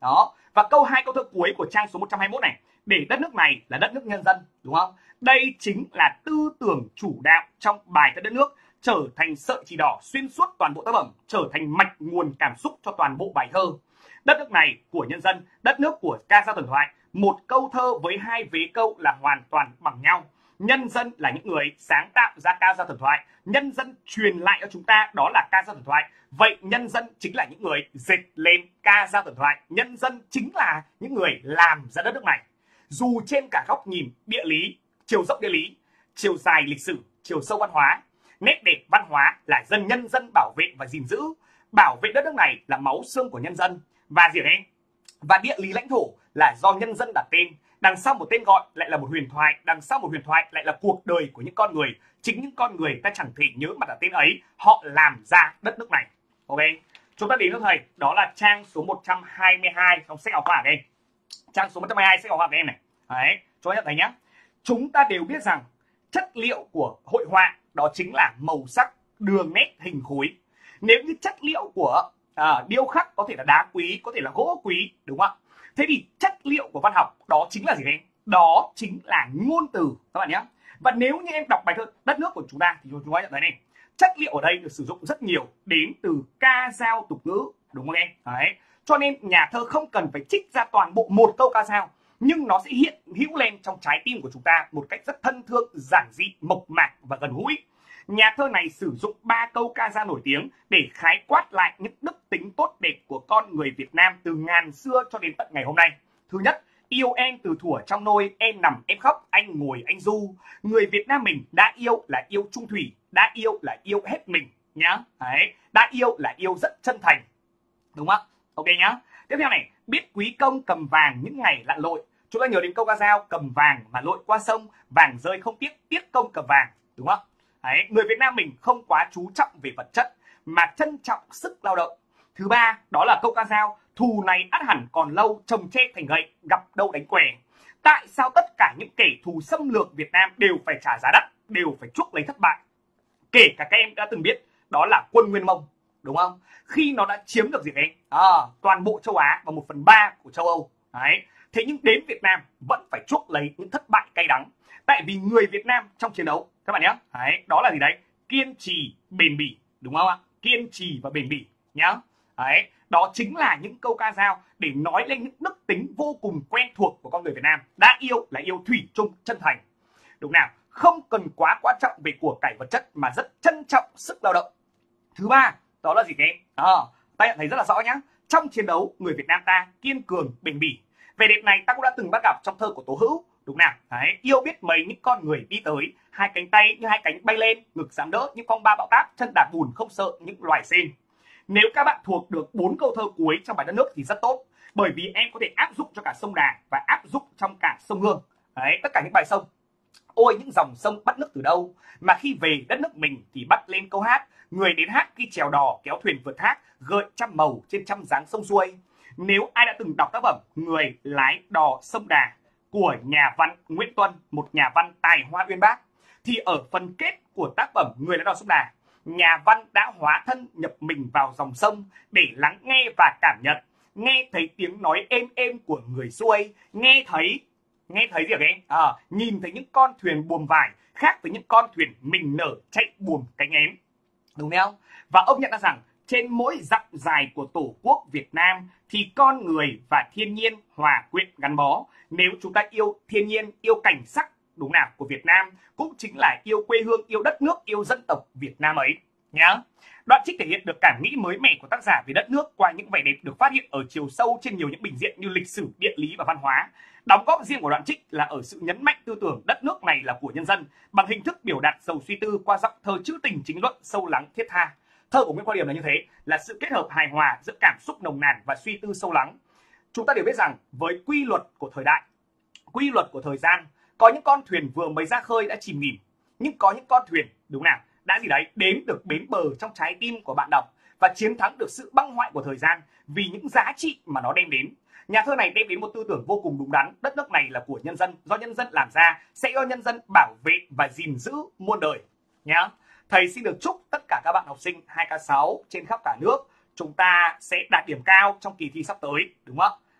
Đó. Và câu hai câu thơ cuối của trang số một trăm hai mươi mốt này, để đất nước này là đất nước nhân dân, đúng không? Đây chính là tư tưởng chủ đạo trong bài thơ đất nước, trở thành sợi chỉ đỏ xuyên suốt toàn bộ tác phẩm, trở thành mạch nguồn cảm xúc cho toàn bộ bài thơ. Đất nước này của nhân dân, đất nước của ca dao thần thoại, một câu thơ với hai vế câu là hoàn toàn bằng nhau. Nhân dân là những người sáng tạo ra ca dao thần thoại, nhân dân truyền lại cho chúng ta đó là ca dao thần thoại. Vậy nhân dân chính là những người dệt lên ca dao thần thoại, nhân dân chính là những người làm ra đất nước này. Dù trên cả góc nhìn địa lý, chiều rộng địa lý, chiều dài lịch sử, chiều sâu văn hóa, nét đẹp văn hóa là dân nhân dân bảo vệ và gìn giữ. Bảo vệ đất nước này là máu xương của nhân dân. Và gì đấy? Và địa lý lãnh thổ là do nhân dân đặt tên. Đằng sau một tên gọi lại là một huyền thoại, đằng sau một huyền thoại lại là cuộc đời của những con người. Chính những con người ta chẳng thể nhớ mặt đặt tên ấy, họ làm ra đất nước này. Ok, chúng ta đến với thầy, đó là trang số một trăm hai mươi hai trong sách giáo khoa đây. Trang số một trăm hai mươi hai sách giáo khoa của em này. Đấy, cho anh nhận thấy nhá. Chúng ta đều biết rằng chất liệu của hội họa đó chính là màu sắc, đường nét, hình khối. Nếu như chất liệu của à, điêu khắc có thể là đá quý, có thể là gỗ quý, đúng không ạ? Thế thì chất liệu của văn học đó chính là gì đấy? Đó chính là ngôn từ các bạn nhé. Và nếu như em đọc bài thơ đất nước của chúng ta thì chúng ta nhận thấy này, chất liệu ở đây được sử dụng rất nhiều đến từ ca dao tục ngữ, đúng không em? Đấy. Cho nên nhà thơ không cần phải trích ra toàn bộ một câu ca dao, nhưng nó sẽ hiện hữu lên trong trái tim của chúng ta một cách rất thân thương, giản dị, mộc mạc và gần gũi. Nhà thơ này sử dụng ba câu ca dao nổi tiếng để khái quát lại những đức tính tốt đẹp của con người Việt Nam từ ngàn xưa cho đến tận ngày hôm nay. Thứ nhất, yêu em từ thuở trong nôi, em nằm em khóc, anh ngồi anh du. Người Việt Nam mình đã yêu là yêu trung thủy, đã yêu là yêu hết mình nhá. Đấy, đã yêu là yêu rất chân thành. Đúng không? Ok nhá. Tiếp theo này, biết quý công cầm vàng những ngày lặn lội. Chúng ta nhớ đến câu ca dao cầm vàng mà lội qua sông, vàng rơi không tiếc, tiếc công cầm vàng, đúng không? Đấy, người Việt Nam mình không quá chú trọng về vật chất mà trân trọng sức lao động. Thứ ba, đó là câu ca dao thù này ắt hẳn còn lâu, chồng tre thành gậy, gặp đâu đánh què. Tại sao tất cả những kẻ thù xâm lược Việt Nam đều phải trả giá đắt, đều phải chuốc lấy thất bại? Kể cả các em đã từng biết, đó là quân Nguyên Mông, đúng không? Khi nó đã chiếm được gì em? À, toàn bộ châu Á và một phần ba của châu Âu. Đấy. Thế nhưng đến Việt Nam vẫn phải chuốc lấy những thất bại cay đắng. Tại vì người Việt Nam trong chiến đấu, các bạn nhé, đấy, đó là gì đấy? Kiên trì, bền bỉ, đúng không ạ? Kiên trì và bền bỉ nhá. Đấy, đó chính là những câu ca dao để nói lên những đức tính vô cùng quen thuộc của con người Việt Nam. Đã yêu là yêu thủy chung, chân thành. Đúng nào? Không cần quá quan trọng về của cải vật chất mà rất trân trọng sức lao động. Thứ ba, đó là gì các em? À, ta nhận thấy rất là rõ nhá. Trong chiến đấu, người Việt Nam ta kiên cường, bền bỉ. Vẻ đẹp này ta cũng đã từng bắt gặp trong thơ của Tố Hữu, đúng nào? Đấy, yêu biết mấy những con người đi tới, hai cánh tay như hai cánh bay lên, ngực dám đỡ những phong ba bão táp, chân đạp bùn không sợ những loài sen. Nếu các bạn thuộc được bốn câu thơ cuối trong bài đất nước thì rất tốt, bởi vì em có thể áp dụng cho cả sông Đà và áp dụng trong cả sông Hương. Đấy, tất cả những bài sông. Ôi những dòng sông bắt nước từ đâu, mà khi về đất nước mình thì bắt lên câu hát, người đến hát khi chèo đò kéo thuyền vượt thác, gợi trăm màu trên trăm dáng sông xuôi. Nếu ai đã từng đọc tác phẩm Người lái đò sông Đà của nhà văn Nguyễn Tuân, một nhà văn tài hoa uyên bác, thì ở phần kết của tác phẩm Người lái đò sông Đà, nhà văn đã hóa thân nhập mình vào dòng sông để lắng nghe và cảm nhận, nghe thấy tiếng nói êm êm của người xuôi, nghe thấy nghe thấy gì hả em? À, nhìn thấy những con thuyền buồm vải khác với những con thuyền mình nở chạy buồm cánh én, đúng không? Và ông nhận ra rằng trên mỗi dặm dài của Tổ quốc Việt Nam thì con người và thiên nhiên hòa quyện gắn bó. Nếu chúng ta yêu thiên nhiên, yêu cảnh sắc, đúng nào, của Việt Nam, cũng chính là yêu quê hương, yêu đất nước, yêu dân tộc Việt Nam ấy nhá. Đoạn trích thể hiện được cảm nghĩ mới mẻ của tác giả về đất nước qua những vẻ đẹp được phát hiện ở chiều sâu trên nhiều những bình diện như lịch sử, địa lý và văn hóa. Đóng góp riêng của đoạn trích là ở sự nhấn mạnh tư tưởng đất nước này là của nhân dân bằng hình thức biểu đạt giàu suy tư qua giọng thơ trữ tình chính luận sâu lắng thiết tha. Thơ của Nguyễn Khoa Điềm là như thế, là sự kết hợp hài hòa giữa cảm xúc nồng nàn và suy tư sâu lắng. Chúng ta đều biết rằng với quy luật của thời đại, quy luật của thời gian, có những con thuyền vừa mới ra khơi đã chìm nghỉm, nhưng có những con thuyền, đúng nào, đã gì đấy đến được bến bờ trong trái tim của bạn đọc và chiến thắng được sự băng hoại của thời gian vì những giá trị mà nó đem đến. Nhà thơ này đem đến một tư tưởng vô cùng đúng đắn, đất nước này là của nhân dân, do nhân dân làm ra, sẽ do nhân dân bảo vệ và gìn giữ muôn đời nhá. Thầy xin được chúc tất cả các bạn học sinh hai K sáu trên khắp cả nước chúng ta sẽ đạt điểm cao trong kỳ thi sắp tới, đúng không?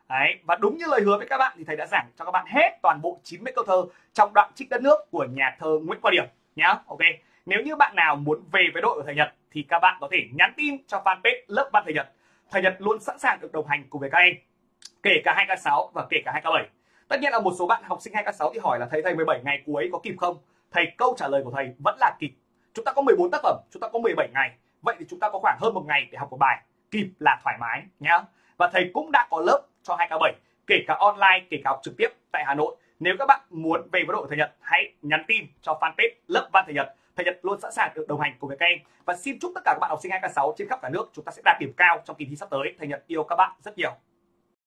Đấy, và đúng như lời hứa với các bạn thì thầy đã giảng cho các bạn hết toàn bộ chín mươi câu thơ trong đoạn Trích Đất Nước của nhà thơ Nguyễn Quang Điểm nhá. Ok. Nếu như bạn nào muốn về với đội của thầy Nhật thì các bạn có thể nhắn tin cho fanpage lớp Văn Thầy Nhật. Thầy Nhật luôn sẵn sàng được đồng hành cùng với các em, kể cả hai k sáu và kể cả hai k bảy. Tất nhiên là một số bạn học sinh hai k sáu thì hỏi là thầy thầy mười bảy ngày cuối có kịp không? Thầy câu trả lời của thầy vẫn là kịp. Chúng ta có mười bốn tác phẩm, chúng ta có mười bảy ngày. Vậy thì chúng ta có khoảng hơn một ngày để học một bài. Kịp là thoải mái nhá. Và thầy cũng đã có lớp cho hai k bảy, kể cả online, kể cả học trực tiếp tại Hà Nội. Nếu các bạn muốn về với đội của thầy Nhật, hãy nhắn tin cho fanpage lớp Văn Thầy Nhật. Thầy Nhật luôn sẵn sàng được đồng hành cùng với các em. Và xin chúc tất cả các bạn học sinh hai k sáu trên khắp cả nước chúng ta sẽ đạt điểm cao trong kỳ thi sắp tới. Thầy Nhật yêu các bạn rất nhiều.